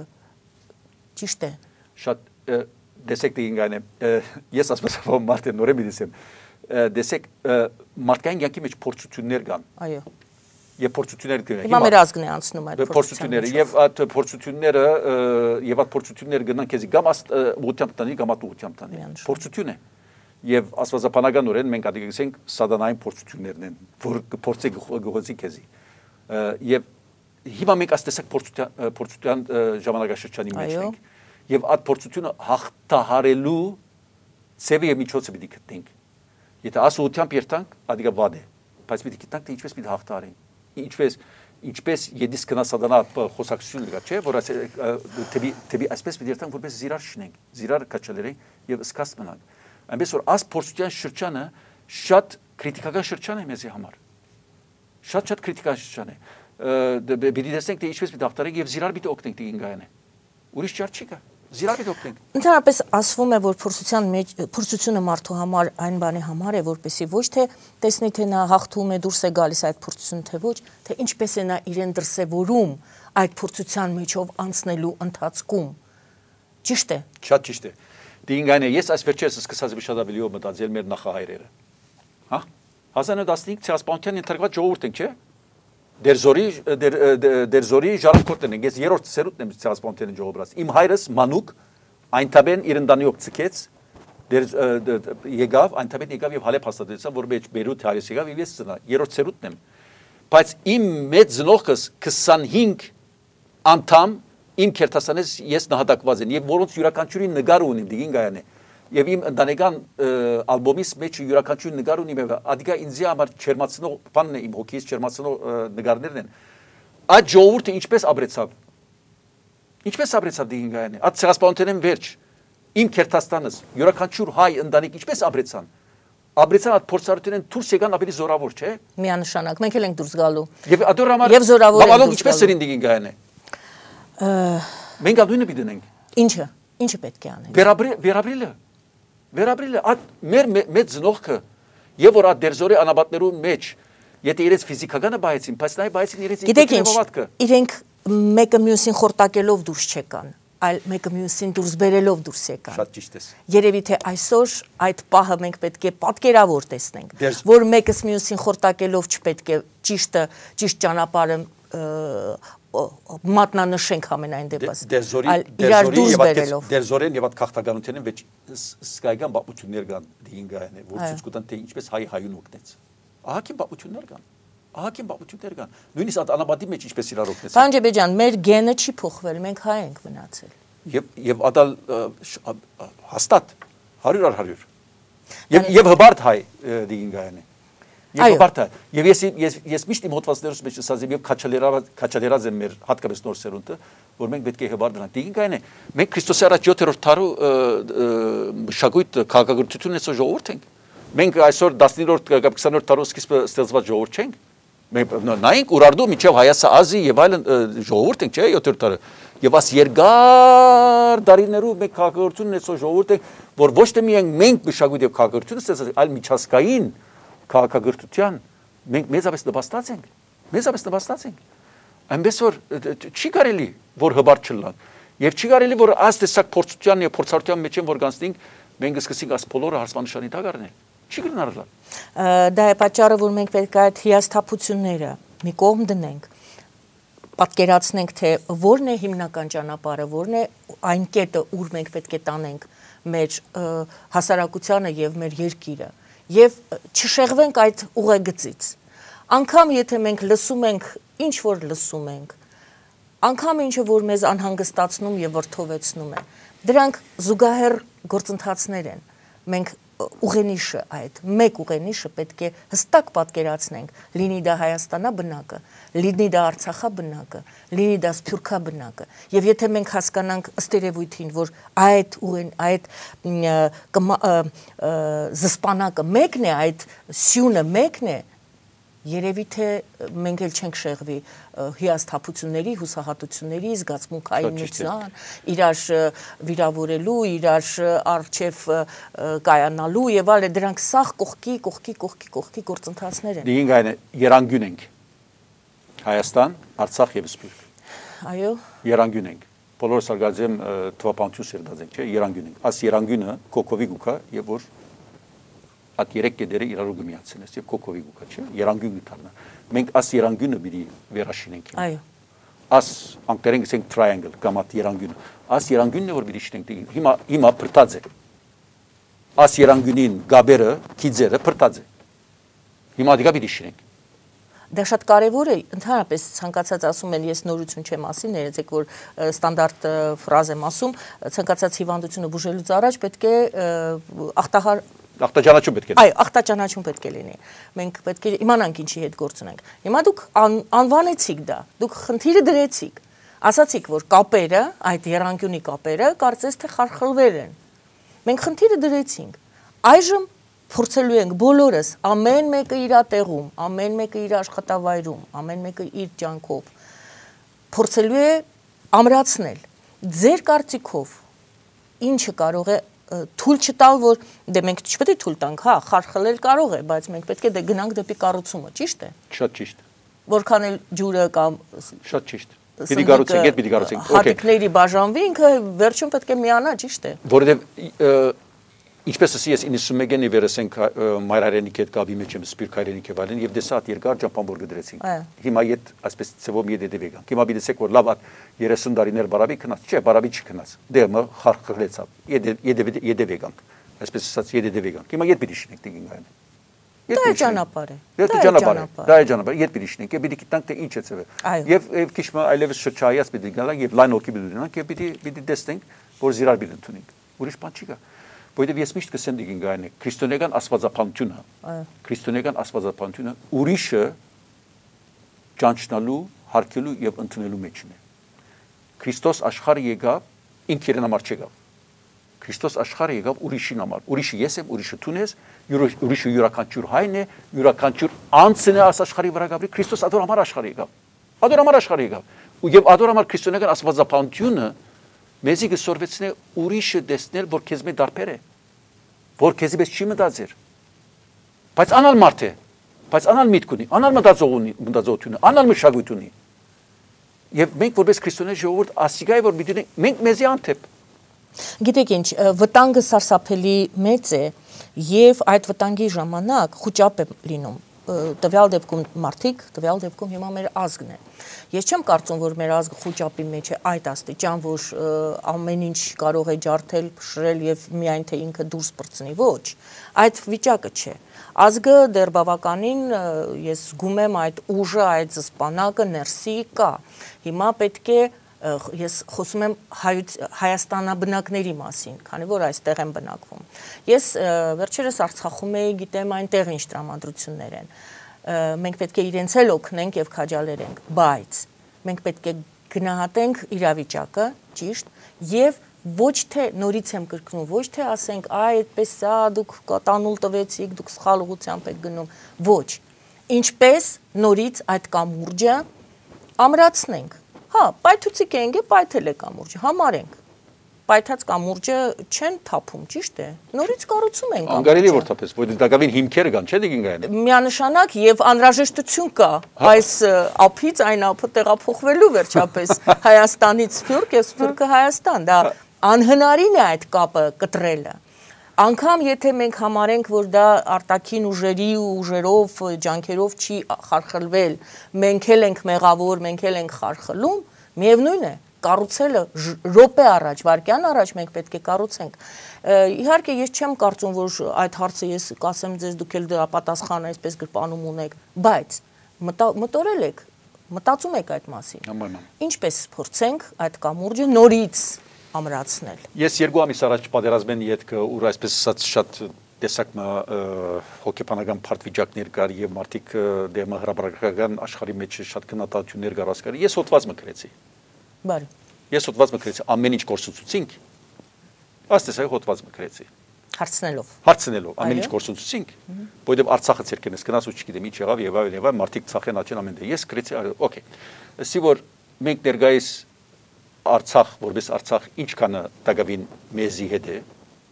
[SPEAKER 1] ճիշտ է։
[SPEAKER 2] Շատ դեսեք դիգինգայինը, ես ասում եմ մարդը նորեն մի դեսեմ, դեսեք մարդկային կյանքի մեջ փորձություններ կան։
[SPEAKER 1] Այո։
[SPEAKER 2] Եվ փորձություններ կան։
[SPEAKER 1] Հիմա մեր ազգն է անցնում այդ
[SPEAKER 2] փորձությունները եւ այդ փորձությունները եւ այդ փորձությունները գնան քեզի կամ ուղղությամբ տանի, կամ ուղղությամբ տանի։ Փորձություն է։ Եվ աստվածապանականորեն մենք ադիգենք սատանային փորձություններն են, որ փորձի գողոցի քեզի։ Եվ հիմա մենք աստեսակ փորձության փորձության ժամանակաշրջանի մեջ ենք։ Եվ այդ փորձությունը հաղթահարելու ծևի եւ միջոցը պիտի գտնենք։ Եթե ասուությամբ երթանք, ադիգա վադ է, բայց պիտի գտնանք թե ինչպես պիտի հաղթահարենք։ Ինչպես ինչպես յետիս կնա սատանա խոսակցություն կա, չէ՞, որ թեպի թեպի այսպես պիտի երթանք, որպես զիրար շնենք, զիրար կաչալերենք եւ սկաս մնանք։ Այնպես որ աս փորձության շրջանը շատ քրիտիկական շրջան է մեզի համար։ Շատ-շատ քրիտիկական շրջան է։ Պիտի տեսնենք թե ինչպես պիտի հաղթարենք եւ զիրար պիտի օգնենք դիգինգայինը։ Ուրիշ ճար չի կա։ զիրավիտ օգնենք։
[SPEAKER 1] Ընդհանրապես ասվում է, որ փորձության մեջ փորձությունը մարդու համար այն բանի համար է, որպեսի ոչ թե տեսնի թե նա հաղթում է, դուրս է գալիս այդ փորձությունը, թե ոչ, թե ինչպես է նա իրեն դրսևորում այդ փորձության միջով անցնելու ընթացքում։ Ճիշտ է։
[SPEAKER 2] Շատ ճիշտ է։ Դինգայնը ես այս վերջերս սկսած եմ շատ ավելի մտածել մեր նախահայրերը։ Հա? հազար նույնսուն տասնհինգ ցեղասպանության ենթարկված ժողովուրդ ենք, չէ՞։ Դերզորի դերզորի ժառանգորդն են, ես երրորդ սերունդն եմ ցեղասպանության ժողովրդից։ Իմ հայրս մանուկ այնտաբեն իր ընտանիք ցկեց, դեր եկավ, այնտաբեն եկավ եւ Հալեբ հաստատեցավ, որ մեջ Բեյրութ հարես եկավ եւ ես ծնա, երրորդ սերունդն եմ։ Բայց իմ մեծ զնողքս քսանհինգ անդամ իմ քերթասանես ես նահատակված են եւ որոնց յուրաքանչյուրի նկար ունիմ դինգայանը եւ իմ ընտանեկան ալբոմից մեջ յուրաքանչյուր նկար ունիմ եւ ադիգա ինձ համար չերմացնող բանն է իմ հոգիս չերմացնող նկարներն են այդ ժողովուրդը ինչպես ապրեցավ ինչպես ապրեցավ դինգայանը այդ ցեղասպանությունն վերջ իմ քերթաստանս յուրաքանչյուր հայ ընտանիք ինչպես ապրեցան ապրեցան այդ փորձառությունն դուրս եկան ավելի զորավոր չէ
[SPEAKER 1] միանշանակ մենք էլ ենք դուրս գալու
[SPEAKER 2] եւ ադոր համար
[SPEAKER 1] եւ զորավոր
[SPEAKER 2] ենք ինչպես սրին դինգայանը մենք ադույնը բիդենենք
[SPEAKER 1] ինչը ինչը պետք է անենք
[SPEAKER 2] վերաբրիլը վերաբրիլը այդ մեր մեծ զնողքը եւ որ այդ դերզորի անաբատներու մեջ եթե իրենց ֆիզիկականը բայեցին բայց նայ բայեցին իրենց ինքնավատքը
[SPEAKER 1] իրենք մեկը մյուսին խորտակելով դուրս չեկան այլ մեկը մյուսին դուրս բերելով դուրս եկան
[SPEAKER 2] շատ ճիշտ է
[SPEAKER 1] երևի թե այսօր այդ պահը մենք պետք է պատկերավոր տեսնենք որ մեկս մյուսին խորտակելով չպետք է ճիշտը ճիշտ ճանապարհը մատնանշենք ամենայն դեպս
[SPEAKER 2] այլ իրար դուրս բերելով դերզորեն եւ այդ քաղաքականությունն վեճ սկայգան բապություններ կան դինգայանը որ ցույց կտան թե ինչպես հայ հայուն օգնեց ահագին բապություններ կան ահագին բապություններ կան նույնիսկ այդ անաբատի մեջ ինչպես իրար օգնեց
[SPEAKER 1] Պանջեբե ջան մեր գենը չի փոխվել մենք հայ ենք մնացել
[SPEAKER 2] եւ եւ ադալ հաստատ հարյուր առ հարյուր եւ եւ հբարտ հայ դինգայանը Եվ հբարտ է, եւ ես ես ես միշտ իմ հոդվածներս մեջ ասած եմ եւ քաչալերած քաչալերած եմ մեր հատկապես նոր սերունդը, որ մենք պետք է հբարտ դրանք։ Դինգայն է, մենք Քրիստոսի առաջ յոթերորդ տարու շագույթ քաղաքագործությունն էսո ժողովուրդ ենք։ Մենք այսօր տասնիններորդ կամ քսաներորդ տարու սկիզբը ստեղծված ժողովուրդ չենք։ Մենք նայենք Ուրարտու միջև Հայաստան, Ազի եւ այլն ժողովուրդ ենք, չէ՞, յոթերորդ տարը։ Եվ աս երկար դարիներով մենք քաղաքագործությունն էսո ժողովուրդ ենք, որ ոչ թե միայն մենք մշակույթ եւ քաղաքագործություն ստեղծած, այլ միջազգային քաղաքագործության մենք մեծապես նպաստած ենք մեծապես նպաստած ենք այնպես որ չի կարելի որ հբարտ չլան եւ չի կարելի որ այս տեսակ փորձության եւ փորձառության մեջ են որ գանցնենք մենք սկսենք աս բոլորը հարսմանշանի տակ առնել չի գնարլա
[SPEAKER 1] դա է պատճառը որ մենք պետք է այդ հիասթափությունները մի կողմ դնենք պատկերացնենք թե որն է հիմնական ճանապարհը որն է այն կետը ուր մենք պետք է տանենք մեր հասարակությանը եւ մեր երկիրը Եվ չշեղվենք այդ ուղեգծից։ Անկամ եթե մենք լսում ենք, ինչ որ լսում ենք, անկամ ինչը որ մեզ անհանգստացնում եւ վրդովեցնում է, դրանք զուգահեռ գործընթացներ են։ Մենք ուղենիշը այդ, մեկ ուղենիշը պետք է հստակ պատկերացնենք, լինի դա Հայաստանա բնակը, լինի դա Արցախա բնակը, լինի դա Սփյուռքա բնակը։ Եվ եթե մենք հասկանանք ըստ երևույթին, որ այդ ուղեն, այդ զսպանակը մեկն է, այդ սյունը մեկն է, երևի թե մենք էլ չենք շեղվի հիասթափությունների, հուսահատությունների, զգացմունքայինության, իրար վիրավորելու, իրար առջև կայանալու եւ այլն, դրանք սաղ կողքի, կողքի, կողքի, կողքի գործընթացներ են։
[SPEAKER 2] Դինգայնը երանգուն ենք։ Հայաստան, Արցախ եւ Սփյուռք։
[SPEAKER 1] Այո։
[SPEAKER 2] Երանգուն ենք։ Բոլորս արգազեմ թվապանություն սերդած ենք, չէ, երանգուն ենք։ Աս երանգունը կոկովի գուկա եւ որ At երեք կետերը իրար գմիացնես եւ կոկովի գուկա չէ երանգուն գտանա մենք աս երանգունը բիդի վերաշինենք
[SPEAKER 1] այո
[SPEAKER 2] աս անկերենք ասենք triangle կամ at երանգունը աս երանգունն է որ բիդի շինենք հիմա հիմա փրտած է աս երանգունին գաբերը քիձերը փրտած է հիմա դիգա բիդի շինենք
[SPEAKER 1] Դա շատ կարևոր է, ընդհանրապես ցանկացած ասում են ես նորություն չեմ ասի, ներեցեք որ ստանդարտ ֆրազ եմ ասում, ցանկացած հիվանդությունը բուժելուց առաջ պետք է ախտահար
[SPEAKER 2] Ախտաճանաչում պետք է
[SPEAKER 1] Այո, ախտաճանաչում պետք է լինի։ Մենք պետք է իմանանք ինչի հետ գործ ունենք։ Հիմա դուք անվանեցիք դա, դուք խնդիրը դրեցիք։ Ասացիք, որ կապերը, այդ երանգյունի կապերը կարծես թե խարխլվեր են։ Մենք խնդիրը դրեցինք։ Այժմ փորձելու ենք բոլորս, ամեն մեկը իր տեղում, ամեն մեկը իր աշխատավայրում, ամեն մեկը իր ջանքով փորձելու է ամրացնել։ Ձեր կարծիքով ինչը կարող է թույլ չտալ, որ դե մենք չպետք է թույլ տանք, հա, խարխլել կարող է, բայց մենք պետք է դե գնանք դեպի կառուցումը, ճիշտ է։
[SPEAKER 2] Շատ ճիշտ։
[SPEAKER 1] Որքան էլ ջուրը կամ
[SPEAKER 2] շատ ճիշտ։ Պիտի կառուցենք, այդ պիտի կառուցենք։
[SPEAKER 1] Հատիկների բաժանվի, ինքը վերջում պետք է միանա, ճիշտ է։
[SPEAKER 2] Որովհետև ինչպես ասի ես իննսունմեկի վերսենք մայրարենիքի հետ կապի մեջ եմ սպիրտ հայրենիքի վալին եւ դեսա հատ երկար ճամփան գդրեցինք։ Հիմա իդ այսպես ծևով իդ դեվեգան։ Հիմա բիդեսեք որ լավ երեսուն տարիներ բարավի քնած, չէ, բարավի չքնած։ Դեմը խարխլեցավ։ Իդ իդեվեգան։ Այսպես ասած իդ դեվեգան։ Հիմա իդ պիտի շնենք դինգան։
[SPEAKER 1] Դա է ճանապարհը։
[SPEAKER 2] Դա ճանապարհը։ Դա է ճանապարհը։ Իդ պիտի շնենք, պիտի գտնանք թե ինչ է ծևը։ Եվ եւ քիչ մը այլևս շչայած պիտի գնալ եւ լայն օքի պիտի դնանք եւ պիտի պիտի տեսնենք որ զիրար պիտի ընդունենք։ Ուրիշ բան չի գա։ Որովհետև ես միշտ կսեմ դիգին գայնի քրիստոնեական աստվածապանությունը քրիստոնեական աստվածապանությունը ուրիշը ճանչնալու հարկելու եւ ընդունելու մեջն է Քրիստոս աշխարհը եկավ ինքն իրեն համար չեկավ Քրիստոս աշխարհը եկավ ուրիշին համար ուրիշը ես եմ ուրիշը դու ես ուրիշը յուրաքանչյուր հայն է յուրաքանչյուր անձն է աշխարհի վրա գաբրի Քրիստոս ադոր համար աշխարհը եկավ ադոր համար աշխարհը եկավ եւ ադոր համար քրիստոնեական աստվածապանությունը Մեզի գսորվեցնե ուրիշը դեսնել, որ քեզ մե դարբեր է, որ քեզի պես չի մտածեր, բայց անալ մարդ է, բայց անալ միտք ունի, անալ մտածող ունի, մտածողություն, անալ մշակույթ ունի, եւ մենք որպես քրիստոնյա ժողովուրդ ասիգայ որ պիտի մենք մեզի անթեփ։
[SPEAKER 1] Գիտեք ինչ, վտանգը սարսափելի մեծ է եւ այդ վտանգի ժամանակ խոճապ է լինում տվյալ դեպքում մարդիկ, տվյալ դեպքում հիմա մեր ազգն է։ Ես չեմ կարծում, որ մեր ազգը խոճապի մեջ է այդ աստիճան, որ ամեն ինչ կարող է ջարդել, փշրել եւ միայն թե ինքը դուրս բրծնի, ոչ։ Այդ վիճակը չէ։ Ազգը դեռ բավականին ես զգում եմ այդ ուժը, այդ զսպանակը ներսի կա։ Հիմա պետք է ես խոսում եմ հայաստանաբնակների մասին, քանի որ այստեղ եմ բնակվում։ Ես վերջերս Արցախում էի, գիտեմ այնտեղ ինչ տրամադրություններ են։ Մենք պետք է իրենց էլ օգնենք եւ քաջալերենք, բայց մենք պետք է գնահատենք իրավիճակը, ճիշտ, եւ ոչ թե նորից եմ կրկնում, ոչ թե ասենք, այ այդպես է, դուք տանուլ տվեցիք, դուք սխալ ուղղությամբ եք գնում, ոչ։ Ինչպես նորից այդ կամուրջը ամրացնենք։ Հա, պայթուցիկ ենք, պայթել է կամուրջը, համարենք։ Պայթած կամուրջը չեն թափում, ճիշտ է։ Նորից կառուցում են կամուրջը։
[SPEAKER 2] Անկարելի որթապես, որովհետև դակավին հիմքերը կան, չէ՞ դիգին գային։
[SPEAKER 1] Միանշանակ եւ անհրաժեշտություն կա այս ափից այն ափը տեղափոխվելու վերջապես Հայաստանից Սփյուռք եւ Սփյուռքը Հայաստան, դա անհնարին է այդ կապը կտրելը։ Անկամ եթե մենք համարենք, որ դա արտաքին ուժերի ու ուժերով, ջանքերով չի խարխլվել, մենք էլ ենք մեղավոր, մենք էլ ենք խարխլում, միևնույն է, կառուցելը րոպե առաջ, վայրկյան առաջ մենք պետք է կառուցենք։ Իհարկե ես չեմ կարծում, որ այդ հարցը ես կասեմ ձեզ դուք էլ դրա պատասխանը այսպես գրպանում ունեք, բայց մտորել եք, մտածում եք այդ մասին։ Ինչպես փորձենք այդ կամուրջը նորից ամրացնել։
[SPEAKER 2] Ես երկու ամիս առաջ պատերազմեն ետքը ուր այսպես ասած շատ տեսակ հոգեբանական փարտվիճակներ կար եւ մարդիկ դեմը հրաբարական աշխարհի մեջ շատ քննադատություններ կար ասկար։ Ես հոդված մկրեցի։
[SPEAKER 1] Բարի։
[SPEAKER 2] Ես հոդված մկրեցի, ամեն ինչ կորսուցուցինք։ Աստեսայ հոդված մկրեցի։
[SPEAKER 1] Հարցնելով։
[SPEAKER 2] Հարցնելով, ամեն ինչ կորսուցուցինք, որովհետեւ Արցախը ցերկենես գնաս ու չգիտեմ ինչ եղավ եւ այլ եւ այլ մարդիկ ցախեն աչեն ամեն դե։ Ես գրեցի, օքեյ։ Ասի որ մենք ներգայիս Արցախ, որպես Արցախ ինչքան դակավին մեզի հետ է,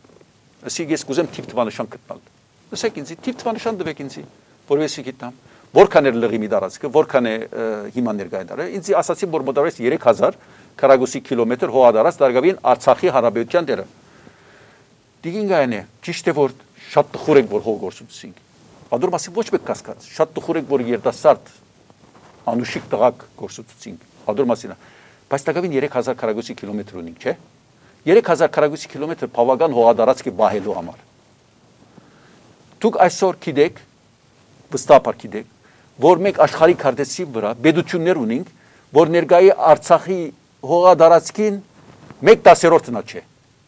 [SPEAKER 2] ասի ես կուզեմ թիվ թվանշան գտնել։ Ասեք ինձ թիվ թվանշան տվեք ինձ, որովհետեւ գիտեմ, որքան է լղիմի տարածքը, որքան է հիմա ներկայ դարը։ Ինձ ասացի որ մոտավորապես երեք հազար քառակուսի կիլոմետր հողադարած դակավին Արցախի հարաբերության դերը։ Դիգինգային է, ճիշտ է որ շատ տխուր ենք որ հող գործունենք։ Ադուր մասի ոչ մեկ կասկած, շատ տխուր ենք որ երիտասարդ անուշիկ տղակ գործունենք։ Ադուր մասինա Բայց դակավին երեք հազար քառակուսի կիլոմետր ունենք, չէ՞։ երեք հազար քառակուսի կիլոմետր բավական հողադարածքի բահելու համար։ Դուք այսօր գիտեք, վստահաբար գիտեք, որ մենք աշխարհի քարտեզի վրա բեդություններ ունենք, որ ներկայի Արցախի հողադարածքին մեկ տասներորդն է։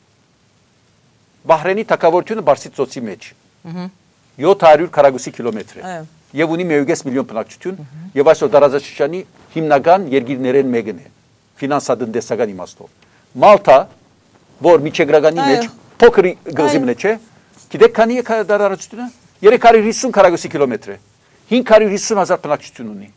[SPEAKER 2] Բահրենի թակավորությունը Բարսից ծոցի մեջ։ յոթ հարյուր քառակուսի կիլոմետր է։ Եվ ունի մեկ միլիոն բնակչություն, եւ այսօր դարաձաշրջանի հիմնական երկիրներեն մեկն է։ Ֆինանսատնտեսական իմաստով։ Մալթա, որ միջեգրականի մեջ փոքր գազիմն է, չէ՞։ Գիտեք քանի է դարարությունը։ երեք հարյուր հիսուն քառակուսի կիլոմետր է։ հինգ հարյուր հիսուն հազար բնակչություն ունի։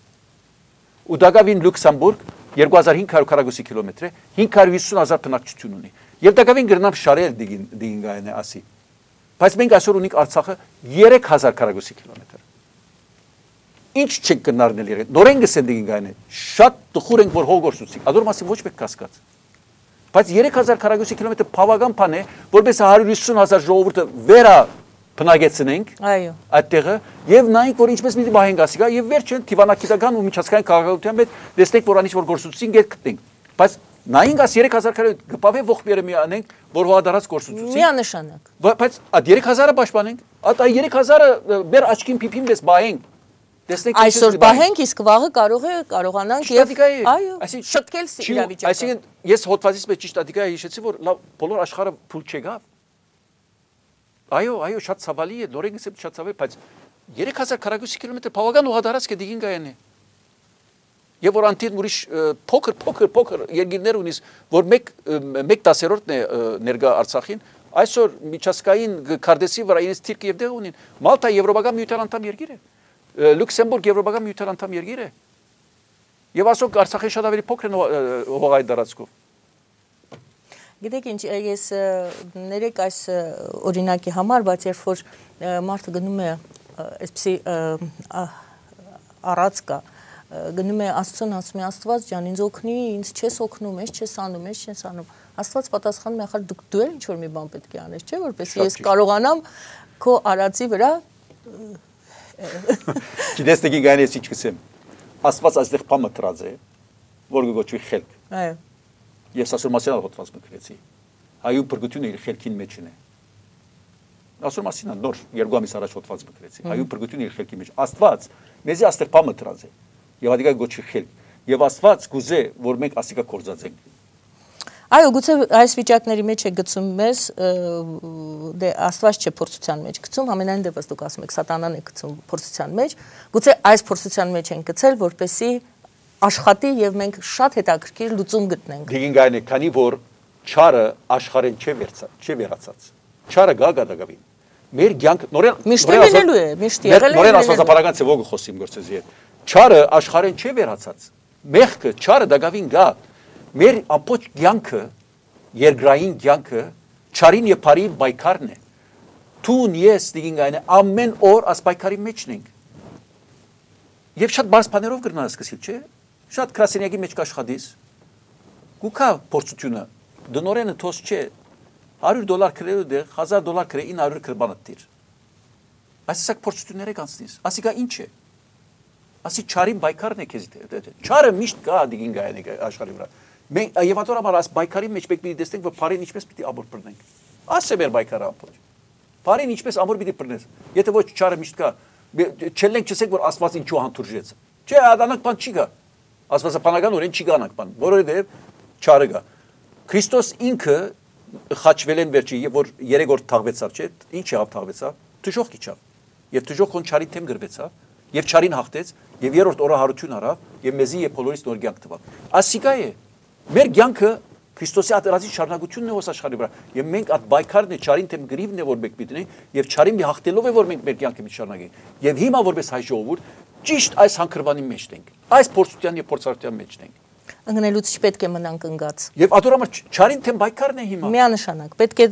[SPEAKER 2] Ու դակավին Լյուքսեմբուրգ երկու հազար հինգ հարյուր քառակուսի կիլոմետր է, հինգ հարյուր հիսուն հազար բնակչություն ունի։ Եվ դակավին գրնամ շարել դին գայնե ասի։ Բայց մենք այսօր ունենք Արցախը երեք հազար քառակուսի կիլոմետր։ Ինչ չենք կնարնել եղել։ Նորեն գսեն դին գայնե։ Շատ տխուր ենք որ հողորսուցիկ։ Ադոր մասի ոչ մեկ կասկած։ Բայց երեք հազար քառակուսի կիլոմետր բավական բան է, որպես հարյուր ութսուն հազար ժողովուրդը վերա բնագեցնենք։ Այո։ Այդտեղը եւ նայենք որ ինչպես մի բահենք ասիկա եւ վերջին Տիվանագիտական ու միջազգային քաղաքականության մեջ տեսնենք որ անից որ գործուցին գետ գտնենք։ Բայց նայենք աս երեք հազար քառակուսի գպավե ողբերը մի անենք որ հոադարած գործուցուցի։ Միանշանակ։ Բայց այդ երեք հազարը պաշտպանենք։ Այդ երեք հազարը մեր աչքին փիփին պես բահենք։ Այսօր բահենք իսկ վաղը կարող է կարողանանք եւ այո շտկել իրավիճակը։ Այսինքն ես հոդվածից մեջ ճիշտ ադիկա հիշեցի որ լավ բոլոր աշխարհը փուլ չեղավ։ Այո, այո, շատ ցավալի է, նորեն գսեմ շատ ցավալի, բայց երեք հազար քառակուսի կիլոմետր բավական ուղադարած կդիգին գայանե։ Եվ որ անտին ուրիշ փոքր փոքր փոքր երկիրներ ունիս, որ մեկ մեկ տասերորդն է ներկա Արցախին, այսօր միջազգային քարտեզի վրա ինձ թիրք եւ դեղ ունին։ Մալտա Եվրոպական միության անդամ երկիր է։ Լյուքսեմբուրգ Եվրոպական միության անդամ երկիր է։ Եվ ասոք Արցախի շատ ավելի փոքր են հողային տարածքով։ Գիտեք ինչ, ես ներեք այս օրինակի համար, բայց երբ որ մարդը գնում է այսպիսի առած կա, գնում է Աստծուն, ասում է Աստված ջան, ինձ օգնի, ինձ չես օգնում, ես չես անում, ես չես անում։ Աստված պատասխանում է, ախր դու դու էլ ինչ որ մի բան պետք է անես, չէ՞, որպեսզի ես կարողանամ քո արածի վրա Գիտես դեպի գանես ինչ կսեմ։ Աստված այստեղ բամը տրած է, որ գոչվի խելք։ Այո։ Ես ասում մասինա հոդված մկրեցի։ Հայու բրգությունը իր խելքին մեջն է։ Ասում մասինա նոր երկու ամիս առաջ հոդված մկրեցի։ Հայու բրգությունը իր խելքի մեջ։ Աստված մեզի այստեղ բամը տրած է։ Եվ ադիկա գոչվի խելք։ Եվ Աստված գուզե, որ մենք ասիկա կորզածենք։ Այո, գուցե այս վիճակների մեջ է գցում մեզ, դե Աստված չէ փորձության մեջ գցում, ամենայն դեպս դուք ասում եք սատանան է գցում փորձության մեջ, գուցե այս փորձության մեջ են գցել, որպեսզի աշխատի եւ մենք շատ հետաքրքիր լուծում գտնենք։ Դիգին է, քանի որ չարը աշխարհեն չէ վերցած, չէ վերացած։ Չարը գա գադագավին։ Մեր ցանկ նորեն միշտ ելելու է, միշտ եղել է։ Նորեն աստվածապարական ծևոգը խոսիմ գործեզի հետ։ Չարը աշխարհեն չէ վերացած։ Մեղքը չարը դագավին գա։ Մեր ամբողջ ցանկը, երկրային ցանկը, չարին եւ բարի բայկարն է։ Տուն ես դիգին ամեն օր աս բայկարի մեջն ենք։ Եվ շատ բարձ բաներով գրնաս սկսիլ, չէ՞։ Շատ քրասենյակի մեջ կաշխատիս։ Գուքա փորձությունը դնորենը թոս չէ։ հարյուր դոլար քրելու դեղ հազար դոլար քրե ինը հարյուր քրբանը դիր։ Այսինքն փորձությունները կանցնիս։ Ասիկա ինչ է։ Ասի չարին բայկարն է քեզ դե։ Չարը միշտ կա դիգին գայնի աշխարհի վրա։ Մենք եւ ատորաբար աս բայկարի մեջ մենք պիտի տեսնենք որ բարին ինչպես պիտի ամուր բռնենք։ Ասե մեր բայկարը ամբողջ։ Բարին ինչպես ամուր պիտի բռնես։ Եթե ոչ չարը միշտ կա, չելենք չսենք որ Աստված ինչու հանդուրժեց։ Չէ, ադանակ բան չի գա։ Աստվածապանական օրեն չի գանակ բան, որովհետեւ չարը գա։ Քրիստոս ինքը խաչվել են վերջի եւ որ երեք օր թաղվեցավ, չէ՞, ինչ եղավ թաղվեցավ։ Թժող կիչավ։ Եվ թժող քոն չարի թեմ գրվեցավ, եւ չարին հաղթեց, եւ երրորդ օրը հարություն արավ, եւ մեզի եւ բոլորիս նոր կյանք տվավ։ Ասիկա է։ Մեր կյանքը Քրիստոսի ատերացի շարունակությունն է ոս աշխարհի վրա եւ մենք այդ բայկարն է չարին թեմ գրիվն է որ մենք պիտենք եւ չարին մի հաղթելով է որ մենք մեր կյանքը մի շարունակենք եւ հիմա որպես հայ ժողովուրդ ճիշտ այս հանգրվանի մեջ ենք այս փորձության եւ փորձառության մեջ ենք ընկնելուց չպետք է մնանք ընկած եւ ատորամը չարին թեմ բայկարն է հիմա միանշանակ պետք է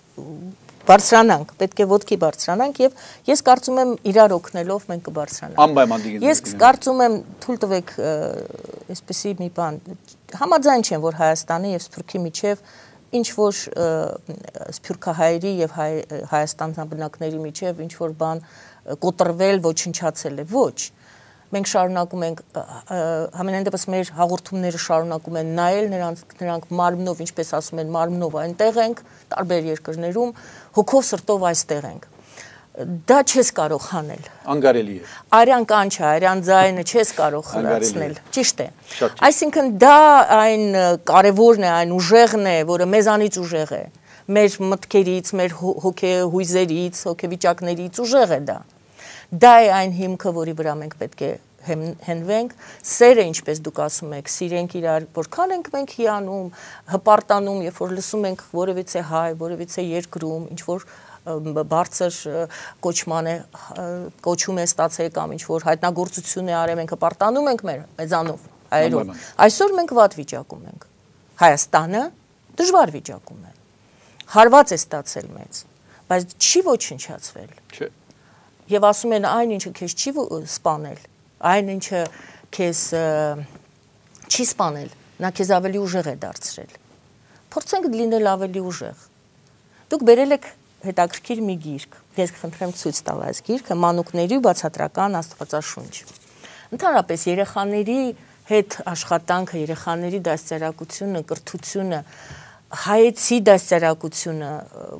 [SPEAKER 2] բարձրանանք պետք է ոտքի բարձրանանք եւ ես կարծում եմ իրար օգնելով մենք կբարձրանանք անպայման դիգին ես կարծում եմ թույլ տվեք այսպեսի մի բան համաձայն չեմ որ Հայաստանի եւ Սփյուռքի միջև ինչ որ սփյուռքահայերի եւ հայաստանյան բնակների միջև ինչ որ բան կոտրվել ոչնչացել է ոչ մենք շարունակում ենք համենայն դեպս մեր հաղորդումները շարունակում են նայել նրանց նրանք մարմնով ինչպես ասում են մարմնով այնտեղ ենք տարբեր երկրներում հոգով սրտով այստեղ ենք դա չես կարող հանել անգարելի է արյան կանչը արյան ձայնը չես կարող խլացնել ճիշտ է այսինքն դա այն կարևորն է այն ուժեղն է որը մեզանից ուժեղ է մեր մտքերից մեր հոգեհույզերից հոգեվիճակներից ուժեղ է դա դա է այն հիմքը որի վրա մենք պետք է հենվենք սերը ինչպես դուք ասում եք սիրենք իրար որքան ենք մենք հիանում հպարտանում երբ որ լսում ենք որևիցե հայ որևիցե երկրում ինչ որ բարձր կոչման է կոչում է ստացել կամ ինչ որ հայտնագործություն է արել մենք հպարտանում ենք մեր մեծանով հայերով այսօր մենք վատ վիճակում ենք Հայաստանը դժվար վիճակում է
[SPEAKER 1] հարված է ստացել մեծ, բայց չի ոչնչացվել։
[SPEAKER 2] Չէ։
[SPEAKER 1] Եվ ասում են այն ինչը քեզ չի սպանել, այն ինչը քեզ չի սպանել, նա քեզ ավելի ուժեղ է դարձրել։ Փորձենք լինել ավելի ուժեղ։ Դուք բերել եք հետաքրքիր մի գիրք, ես կխնդրեմ ցույց տալ այս գիրքը, Մանուկների բացատրական Աստվածաշունչ։ Ընդհանրապես երեխաների հետ աշխատանքը, երեխաների դաստիարակությունը, կրթությունը, հայեցի դաստիարակությունը,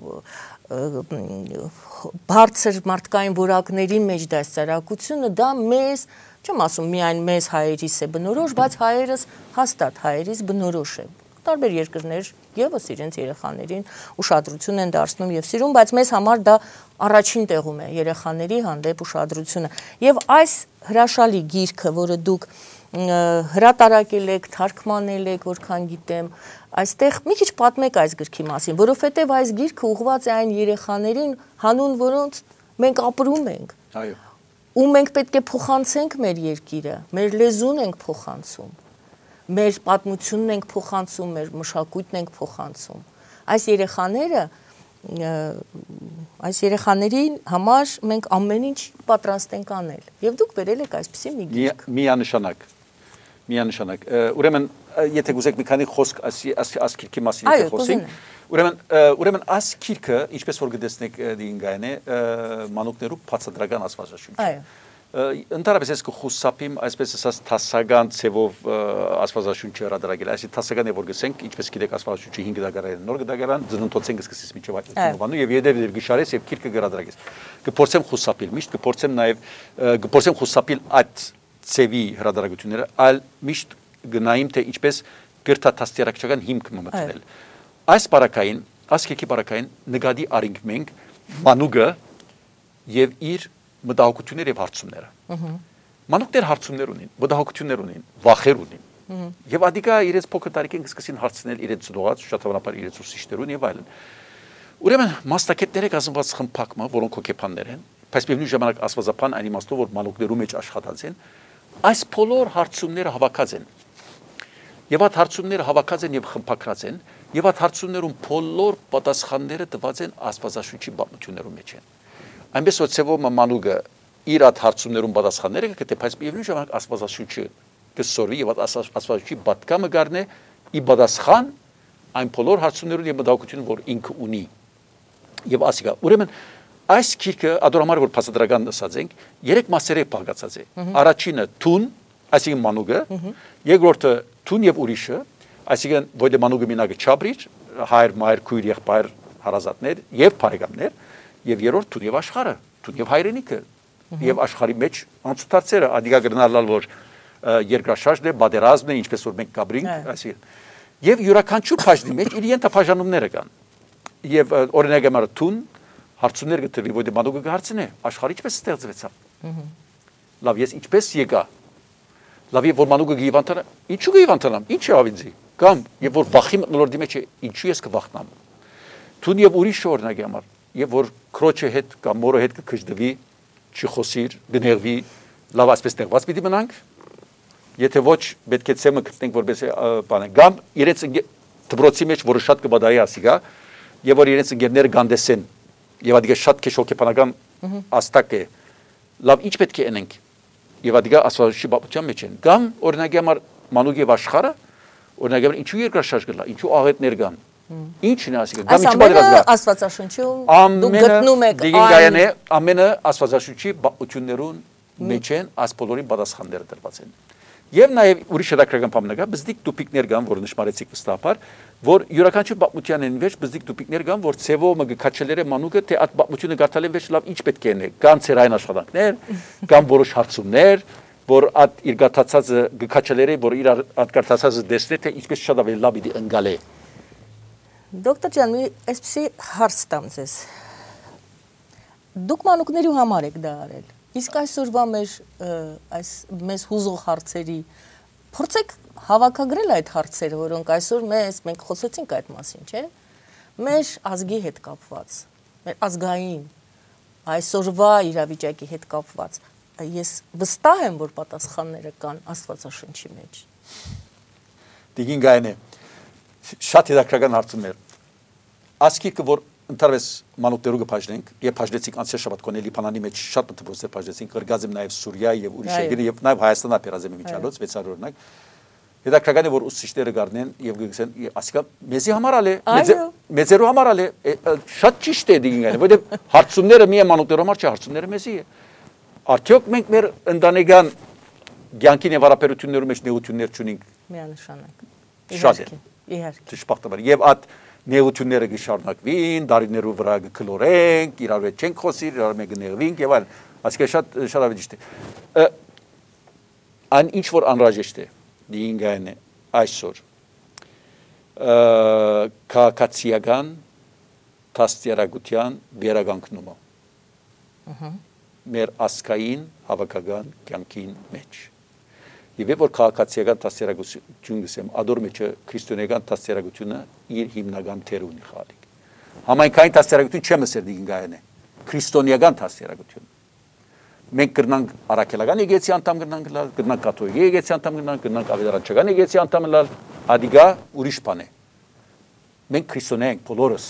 [SPEAKER 1] բարձր մարդկային որակների մեջ դաստիարակությունը, դա մեզ, չեմ ասում միայն մեզ հայերիս է բնորոշ, բայց հայերս հաստատ հայերիս բնորոշ է։ Տարբեր երկրներ եւս իրենց երեխաներին ուշադրություն են դարձնում եւ սիրում, բայց մեզ համար դա առաջին տեղում է երեխաների հանդեպ ուշադրությունը։ Եվ այս հրաշալի գիրքը, որը դուք հրատարակել եք, թարգմանել եք, որքան գիտեմ, այստեղ մի քիչ պատմեք այս գրքի մասին, որովհետեւ այս գիրքը ուղղված է այն երեխաներին, հանուն որոնց մենք ապրում ենք։
[SPEAKER 2] Այո։
[SPEAKER 1] Ու մենք պետք է փոխանցենք մեր երկիրը, մեր լեզուն ենք փոխանցում, մեր պատմությունն ենք փոխանցում, մեր մշակույթն ենք փոխանցում։ Այս երեխաները, այս երեխաների համար մենք ամեն ինչ պատրաստ ենք անել։ Եվ դուք բերել եք այսպիսի մի գիրք։
[SPEAKER 2] Միանշանակ։ Միանշանակ։ Ուրեմն, եթե գուզեք մի քանի խոսք այս գիրքի մասին եթե խոսենք, ուրեմն ուրեմն այս գիրքը, ինչպես որ գտեսնեք դինգայն է, մանուկներու բացատրական աստվածաշունչ։
[SPEAKER 1] Այո։
[SPEAKER 2] Ընդհանրապես ես կխուսափեմ այսպես ասած տասական ցևով աստվածաշունչը հրատարակել, այսինքն տասական է որ գսենք, ինչպես գիտեք աստվածաշունչի հինգ դագարան, նոր դագարան ծննդոցեն կսկսես միջև այդտեղանու եւ եդեր գշարես եւ քիրքը հրատարակես։ Կփորձեմ խուսափել, միշտ կփորձեմ նաեւ կփորձեմ խուսափել այդ ցևի հրատարակությունները, այլ միշտ գնայիմ թե ինչպես գրթատաստիարակչական հիմք մտնել։ Այս բարակային, ասկեքի բարակային նկատի արինք մենք մանուկը եւ իր մտահոգություններ եւ հարցումները։ Մանուկներ հարցումներ ունին, մտահոգություններ ունին, վախեր ունին։ Եվ ադիկա իրենց փոքր տարիքին սկսեցին հարցնել իրենց ծնողած, շատ հավանաբար իրենց ուսուցիչներուն եւ այլն։ Ուրեմն մասնակիցները կազմված խմբակը, որոնք հոգեբաններ են, բայց միևնույն ժամանակ աստվածապան այն իմաստով որ մանուկներու մեջ աշխատած են, այս բոլոր հարցումները հավաքած են։ Եվ այդ հարցումները հավաքած են եւ խմբակրած են, եւ այդ հարցումներուն բոլոր պատասխանները տված են աստվածաշունչի պատմություններու մեջ են։ Այնպես որ ցեվո մանուկը իր այդ հարցումներուն պատասխանները կգտե, բայց միևնույն ժամանակ աստվածաշունչը կսորվի եւ աստվածաշունչի պատկամը գարնե ի պատասխան այն բոլոր հարցումներուն եւ մտահոգություններուն, որ ինքը ունի։ Եվ ասիկա, ուրեմն այս գիրքը ադորամար որ բացատրական ասած ենք, երեք մասերի բաղկացած է։ Առաջինը թուն, այսինքն մանուկը, երկրորդը թուն եւ ուրիշը, այսինքն ոչ թե մանուկը մինագը չաբրիչ, հայր, մայր, քույր, եղբայր, հարազատներ եւ բարեկամներ, եւ երրորդ թուն եւ աշխարհը, թուն եւ հայրենիքը, եւ աշխարհի մեջ անցուդարձերը, ադիգա գրնալալ որ երկրաշարժն է, բادرազմն է, ինչպես որ մենք կաբրինք, այսինքն եւ յուրաքանչյուր բաժնի մեջ իր ենթաբաժանումները կան։ Եվ օրինակ համար թուն հարցումներ գտվի, որ մանուկը կհարցնի, աշխարհը ինչպես ստեղծվեցավ։ Լավ, ես ինչպես եկա։ Լավ, եւ որ մանուկը գիվանտանա, ինչու գիվանտանամ, ինչ է ավինձի։ Կամ եւ որ վախի մտնոլորտի մեջ է, ինչու ես կվախնամ։ Թուն եւ ուրիշ օրինակ համար, եւ որ քրոջը հետ կամ մորը հետ կքժդվի, չխոսիր, գներվի, լավ ասպես տեղված պիտի մնանք։ Եթե ոչ, պետք է ցեմը գտնենք որպես բանը։ Կամ իրենց դբրոցի մեջ որը շատ կբադայի ասիգա, եւ որ իրենց ընկերները գանդեսեն, եւ ադիգա շատ քեշ հոգեբանական աստակ է։ Լավ, ինչ պետք է անենք։ Եվ ադիգա աստվածաշունչի բապության մեջ են։ Կամ օրինակի համար մանուկ եւ աշխարհը, օրինակի համար ինչու երկրաշարժ գլա, ինչու աղետներ կան։ Ինչն է ասիկա, կամ ինչու բادرազմա։
[SPEAKER 1] Աստվածաշունչում դուք գտնում եք
[SPEAKER 2] այն ամենը աստվածաշունչի բապություններուն մեջ են, աս բոլորին պատասխանները տրված են։ Եվ նաև ուրիշ հետաքրքրական բան կա, բզդիկ տուպիկներ կան, որ նշмарեցիք վստահաբար, որ յուրաքանչյուր բապության են վեճ բզդիկ տուպիկներ կան, որ ցևո մը գքաչելերը մանուկը թե այդ բապությունը գարտալեն վեճ լավ ինչ պետք է ane, կան ցերային աշխատանքներ, կան որոշ հարցումներ, որ այդ իր գարտացածը գքաչելերը, որ իր այդ գարտացածը դեսնե թե ինչպես շատ ավելի լավ իդի ընկալե։
[SPEAKER 1] Դոկտոր ջան, մի այսպեսի հարց տամ ձեզ։ Դուք մանուկների համար եք դա արել։ Իսկ այսօրվա մեր այս մեզ հուզող հարցերի փորձեք հավաքագրել այդ հարցերը, որոնք այսօր մեզ մենք խոսեցինք այդ մասին, չէ՞։ Մեր ազգի հետ կապված, մեր ազգային այսօրվա իրավիճակի հետ կապված, ես վստահ եմ, որ պատասխանները կան Աստվածաշնչի մեջ։
[SPEAKER 2] Դիգին գայնե շատ հետաքրքրական հարցումներ։ ասկիկը որ ընդհանրապես մանուկտերուգը բաժնենք, եւ բաժնեցինք անցյալ շաբաթ կոնել Լիբանանի մեջ շատ մտածել բաժնեցինք, գրգազեմ նաեւ Սուրիա եւ ուրիշ երկրներ եւ նաեւ Հայաստան ապերազեմի միջալոց վեց հարյուր օրինակ։ Հետաքրքրական է որ ուսուցիչները գարնեն եւ գսեն ասիկա մեզի համար ալե, մեզերու համար ալե շատ ճիշտ է դինգան, որովհետեւ հարցումները մի մանուկտերու համար չէ, հարցումները մեզի է։ Արդյոք մենք մեր ընտանեկան ցանկին եւ հարաբերություններում մեջ նեղություններ չունենք։
[SPEAKER 1] Միանշանակ։
[SPEAKER 2] Շատ է։
[SPEAKER 1] Իհարկե։
[SPEAKER 2] Ճշմարտաբար եւ այդ նեղությունները գշարնակվին, դարիներու վրա գքլորենք, իրար հետ չենք խոսի, իրար մեկ նեղվինք եւ այլն։ Այսինքն շատ շատ ավելի ճիշտ է։ Ան ինչ որ անհրաժեշտ է դինգան է այսօր քաղաքացիական տաստերագության վերագանքնումը։ Ահա մեր ասկային հավաքական կյանքին մեջ։ Եվ որ քաղաքացիական տաստերագություն գսեմ, ադոր մեջը քրիստոնեական տաստերագությունը իր հիմնական թեր ունի խալիկ։ Համայնքային տաստերագություն չեմ ասել դինգան է, քրիստոնեական տաստերագություն։ Մենք կրնանք արաքելական եկեցի անդամ կրնանք լալ, կրնանք կաթոլիկ եկեցի անդամ կրնանք, կրնանք ավետարանչական եկեցի անդամ լալ, ադիգա ուրիշ բան է։ Մենք քրիստոնյա ենք բոլորս։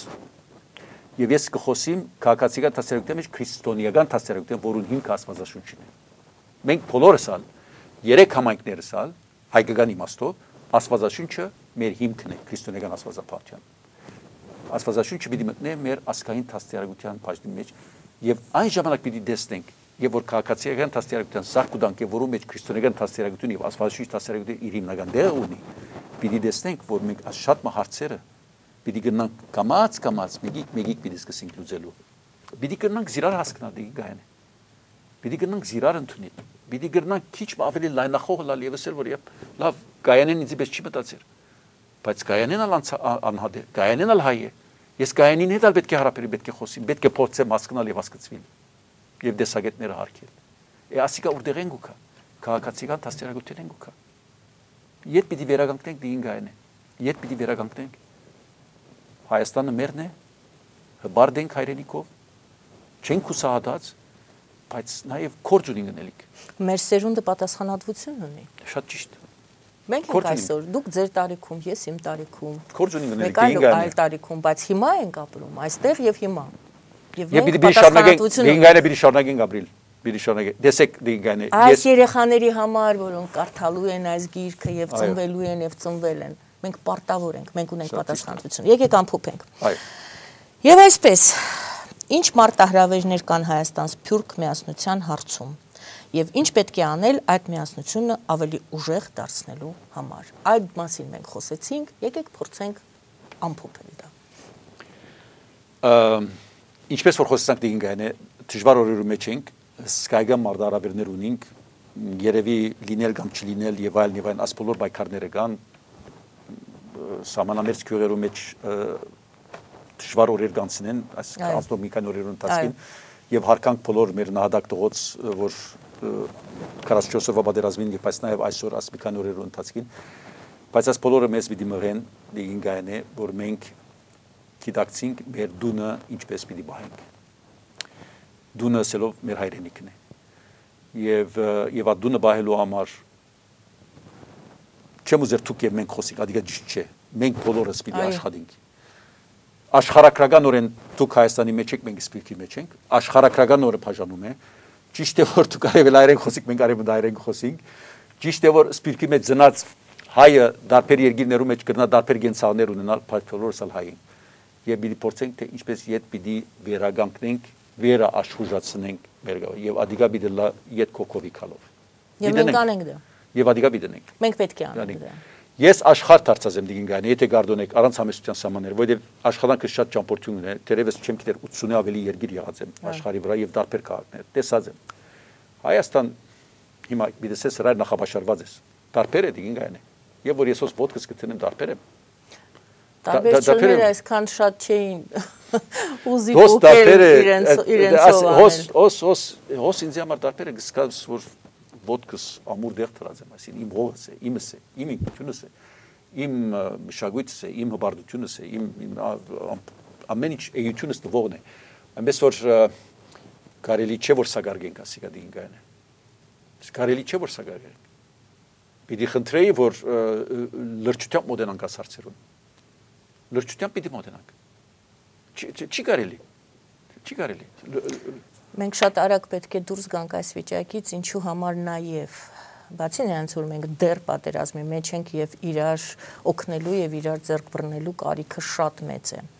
[SPEAKER 2] Եվ ես կխոսիմ քաղաքացիական տաստերագության մեջ քրիստոնեական տաստերագության, որուն հիմքը Աստվածաշունչն է։ Մենք բոլորս ալ երեք համայնքներս ալ հայկական իմաստով Աստվածաշունչը մեր հիմքն է քրիստոնեական աստվածապատյան։ Աստվածաշունչը պիտի մտնե մեր ասկային տաստերագության բաժնի մեջ եւ այն ժամանակ պիտի տեսնենք եւ որ քաղաքացիական տաստերագության սակուդանք եւ որում մեջ քրիստոնեական տաստերագություն եւ Աստվածաշունչ տաստերագությունը իր հիմնական դերը ունի, պիտի տեսնենք որ մենք այս շատ մահարցերը պիտի գնանք կամած կամած մեգիկ մեգիկ պիտի սկսենք լուծելու։ Պիտի գնանք զիրար հասկանալ դիգայանը։ Պիտի գնանք զիրար ընդունի։ Պիտի գնանք քիչ ավելի լայնախոհ լալ եւ ասել որ եւ լավ գայանեն ինձ պես չի մտածեր։ Բայց գայանեն ալ անհադ է, գայանեն ալ հայ է։ Ես գայանին հետ ալ պետք է հարաբերի, պետք է խոսիմ, պետք է փորձեմ հասկանալ եւ հասկացվել։ Եվ դեսագետները հարկել։ Է ասիկա որտեղ են գուքա։ Քաղաքացիական տաստերագություն են գուքա։ Ետ պիտի վերագանքնենք դինգայանը։ Ետ պիտի վերագանքնենք։ Հայաստանը մերն է, հբարդ ենք հայրենիքով, չենք հուսահատած, բայց նաև կորձ ունի գնելիք։
[SPEAKER 1] Մեր սերունդը պատասխանատվություն ունի։
[SPEAKER 2] Շատ ճիշտ։
[SPEAKER 1] Մենք ենք այսօր, դուք ձեր տարիքում, ես իմ տարիքում։
[SPEAKER 2] Կորձ ունի գնելիք
[SPEAKER 1] դինգայանը։ Մենք այլ տարիքում, բայց հիմա ենք ապրում, այստեղ եւ հիմա։
[SPEAKER 2] Եվ մենք պատասխանատվություն ունենք։ Դինգայանը պիտի շարունակենք ապրել։ Պիտի շարունակենք։ Տեսեք դինգայանը։
[SPEAKER 1] Այս երեխաների համար, որոնք կարդալու են այս գիրքը եւ ծնվելու են եւ ծնվել են, մենք պարտավոր ենք, մենք ունենք պատասխանատվություն։ Եկեք ամփոփենք։
[SPEAKER 2] Այո։
[SPEAKER 1] Եվ այսպես, ինչ մարտահրավերներ կան Հայաստան Սփյուռք միասնության հարցում եւ ինչ պետք է անել այդ միասնությունը ավելի ուժեղ դարձնելու համար։ Այդ մասին մենք խոսեցինք, եկեք փորձենք ամփոփել դա։
[SPEAKER 2] Ինչպես որ խոսեցանք դինգայանը, դժվար օրերու մեջ ենք, սկայգան մարտահրավերներ ունենք, երևի լինել կամ չլինել եւ այլն եւ այլն, աս բոլոր բայկարները կան, սահմանամերձ քյուղերու մեջ դժվար օրեր կանցնեն, այս անցնող մի քանի օրերու ընթացքին եւ հարկանք բոլոր մեր նահատակ տղոց, որ քառասունչորս օրվա պատերազմին եւ բայց նաեւ այսօր աս մի քանի օրերու ընթացքին, բայց այս բոլորը մեզ պիտի մղեն դինգայանը, որ մենք գիտակցենք մեր դունը ինչպես պիտի բահենք։ Դունը ասելով մեր հայրենիքն է։ Եվ եւ այդ դունը բահելու համար չեմ ուզեր դուք եւ մենք խոսենք, ադիգա ճիշտ չէ։ Մենք բոլորս պիտի աշխատենք։ Աշխարհակրական օրեն դուք Հայաստանի մեջ եք, մենք Սփյուռքի մեջ ենք։ Աշխարհակրական օրը բաժանում է։ Ճիշտ է որ դուք արևել հայերեն խոսիկ, մենք արևմուտք հայերեն խոսենք։ Ճիշտ է որ Սփյուռքի մեջ ծնած հայը դարբեր երկիրներում մեջ կրնա դարբեր գենցաղներ ունենալ, բայց բոլորս ալ հայ ենք։ Եվ պիտի փորձենք թե ինչպես իդ պիտի վերագանքնենք, վերա աշխուժացնենք մեր գավը եւ ադիգա պիտի լա իդ կոկովի կալով։
[SPEAKER 1] Եվ մենք անենք դա։
[SPEAKER 2] Եվ ադիգա պիտի դնենք։
[SPEAKER 1] Մենք պետք է անենք դա։
[SPEAKER 2] Ես աշխարհ դարձած եմ դինգայանը, եթե գարդոնեք առանց համեստության սահմաններ, որովհետեւ աշխատանքը շատ ճամփորդություն ունի, դերևս չեմ գիտեր ութսունի ավելի երկիր եղած եմ աշխարհի վրա եւ դարբեր քաղաքներ, տեսած եմ։ Հայաստան հիմա բիդեսես ռայ նախաբաշարված է։ Դարբեր է դինգայանը։ Եվ որ ես ոս ոդկս գտնեմ դարբեր եմ։
[SPEAKER 1] Տարբերությունները այսքան շատ չէին ուզի փոխել իրենց իրենցով։
[SPEAKER 2] Հոս հոս հոս հոս ինձ համար դարբեր է գսկած որ ոդկս ամուր դեղ դրած եմ, այսին իմ հողս է, իմս է, իմ ինքնությունս է, իմ մշակույթս է, իմ հբարդությունս է, իմ ամեն ինչ էությունս տվողն է։ Այնպես որ կարելի չէ որ սագարգենք ասիկա դինգայանը։ Կարելի չէ որ սագարգենք։ Պիտի խնդրեի որ լրջությամբ մոդենանք աս հարցերուն։ Լրջությամբ պիտի մոդենանք։ Չի կարելի։ Չի կարելի։
[SPEAKER 1] Մենք շատ արագ պետք է դուրս գանք այս վիճակից, ինչու համար նաև բացի նրանց որ մենք դեռ պատերազմի մեջ ենք եւ իրար օգնելու եւ իրար ձեռք բռնելու կարիքը շատ մեծ է։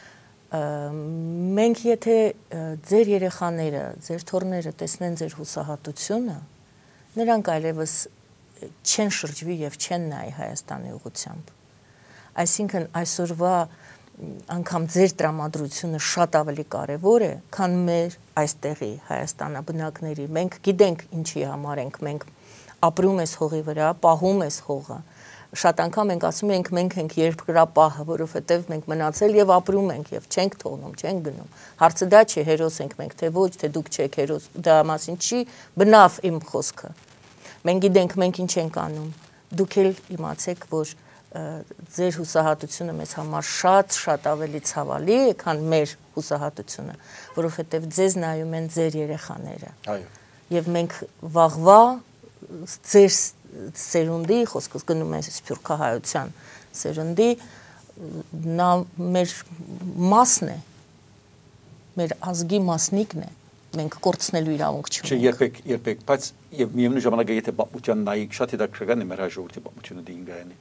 [SPEAKER 1] Մենք եթե ձեր երեխաները, ձեր թոռները տեսնեն ձեր հուսահատությունը, նրանք այլևս չեն շրջվի եւ չեն նայի Հայաստանի ուղղությամբ։ Այսինքն այսօրվա անգամ ձեր տրամադրությունը շատ ավելի կարևոր է, քան մեր այստեղի հայաստանաբնակների։ Մենք գիտենք ինչի համար ենք մենք ապրում ես հողի վրա, պահում ես հողը։ Շատ անգամ ենք ասում ենք մենք ենք երկրապահը, որովհետև մենք մնացել եւ ապրում ենք եւ չենք թողնում, չենք գնում։ Հարցը դա չէ, հերոս ենք մենք, թե ոչ, թե դուք չեք հերոս, դա մասին չի բնավ իմ խոսքը։ Մենք գիտենք մենք ինչ ենք անում։ Դուք էլ իմացեք, որ ձեր հուսահատությունը մեզ համար շատ շատ ավելի ցավալի է, քան մեր հուսահատությունը, որովհետև ձեզ նայում են ձեր երեխաները։
[SPEAKER 2] Այո։
[SPEAKER 1] Եվ մենք վաղվա ձեր սերունդի, խոսքս գնում է սփյուռքահայության սերունդի, նա մեր մասն է, մեր ազգի մասնիկն է, մենք կորցնելու իրավունք չունենք։
[SPEAKER 2] Չէ, երբեք, երբեք, բայց եւ միևնույն ժամանակ եթե պատմության նայեք, շատ հետաքրքրական է մեր հաջորդի պատմությունը դինգայանի։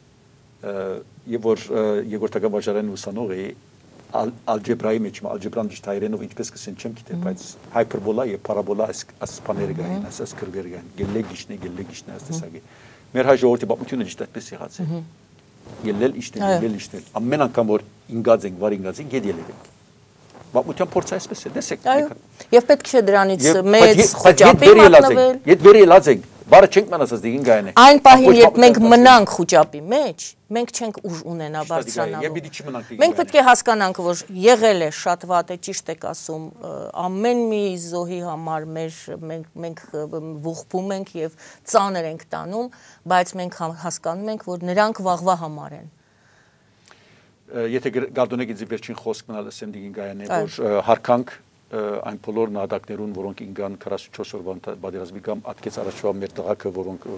[SPEAKER 2] Եվ որ երկրորդական վարժարան ուսանող է ալջեբրայի մեջ, ալջեբրան ճիշտ հայերենով ինչպես կսեն չեմ գիտեմ, բայց հայպերբոլա եւ պարաբոլա ասպաները գային, ասած քրվեր գային, գելեգիշն է, գելեգիշն է աստեսագի։ Մեր հայ ժողովրդի պատմությունը ճիշտ այդպես եղած է։ Ելել իշտել, ելել իշտել։ Ամեն անգամ որ ինգած ենք, վար ինգած ենք, եդ ելել ենք։ Պատմության փորձը այսպես է, տեսեք։
[SPEAKER 1] Այո։ Եվ պետք չէ դրանից մեծ խոճապի մատնվել։
[SPEAKER 2] Եդ վեր ելած ենք։ Բարը չենք մնացած դինգայանը։
[SPEAKER 1] Այն պահին, երբ մենք մնանք խոճապի մեջ, մենք չենք ուժ ունենա բարձրանալու։ Մենք պետք է հասկանանք, որ եղել է շատ վատ է, ճիշտ եք ասում, ամեն մի զոհի համար մեր մենք ողբում ենք եւ ծանր ենք տանում, բայց մենք հասկանում ենք, որ նրանք վաղվա համար են։
[SPEAKER 2] Եթե գարդոնեգիցի վերջին խոսք մնալ ասեմ դինգայանը, որ հարկանք այն բոլոր նահատակներուն, որոնք ինգան քառասունչորս օրվա պատերազմի կամ ատկեց առաջվա մեր տղաքը, որոնք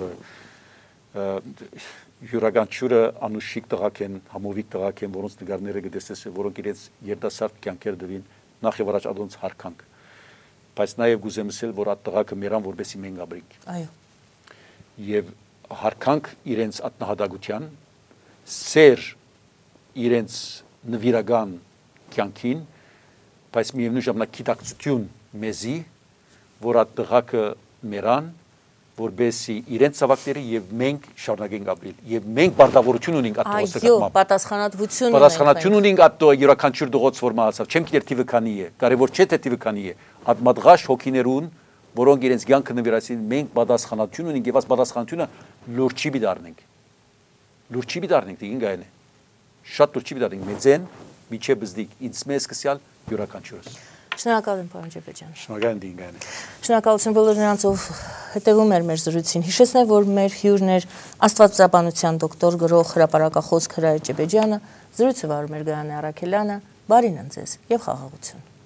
[SPEAKER 2] յուրաքանչյուրը անուշիկ տղաք են, համովիկ տղաք են, որոնց նկարները կտեսնես, որոնք իրենց երիտասարդ կյանքեր դվին, նախ եւ առաջ ադոնց հարկանք։ Բայց նաեւ գուզեմ ասել, որ այդ տղաքը մերան որբեսի մենք ապրենք։
[SPEAKER 1] Այո։
[SPEAKER 2] Եվ հարկանք իրենց ատնահատակության, սեր իրենց նվիրական կյանքին, բայց միևնույն ժամանակ գիտակցություն մեզի, որ այդ տղաքը մերան, որբեսի իրենց ցավակները եւ մենք շարունակենք ապրել եւ մենք պարտավորություն ունենք այդ տղոսը կապ։
[SPEAKER 1] Այո, պատասխանատվություն ունենք։
[SPEAKER 2] Պատասխանատվություն ունենք այդ յուրաքանչյուր դողոց ֆորմացիա, չեմ գիտեր թիվը քանի է, կարևոր չէ թե թիվը քանի է, այդ մադղաշ հոգիներուն, որոնք իրենց կյանքը նվիրացին, մենք պատասխանատվություն ունենք եւ այս պատասխանատվությունը լուրջ չի դառնենք։ Լուրջ չի դառնենք դինգայինը։ Շատ լուրջ չի դառնենք մեծեն, միջե բզդիկ, ինձ մեզ սկսյալ յուրաքանչյուրս։
[SPEAKER 1] Շնորհակալ եմ, պարոն Ջեբեջյան։
[SPEAKER 2] Շնորհակալ եմ դինգայինը։
[SPEAKER 1] Շնորհակալություն բոլոր նրանց, ով հետևում էր մեր զրույցին։ Հիշեցնեմ, որ մեր հյուրն էր Աստվածաբանության դոկտոր գրող հրապարակախոս Հրայր Ջեբեջյանը, զրույցը վարում էր Գայանե Առաքելյանը, բարին ընձեզ եւ խաղաղություն։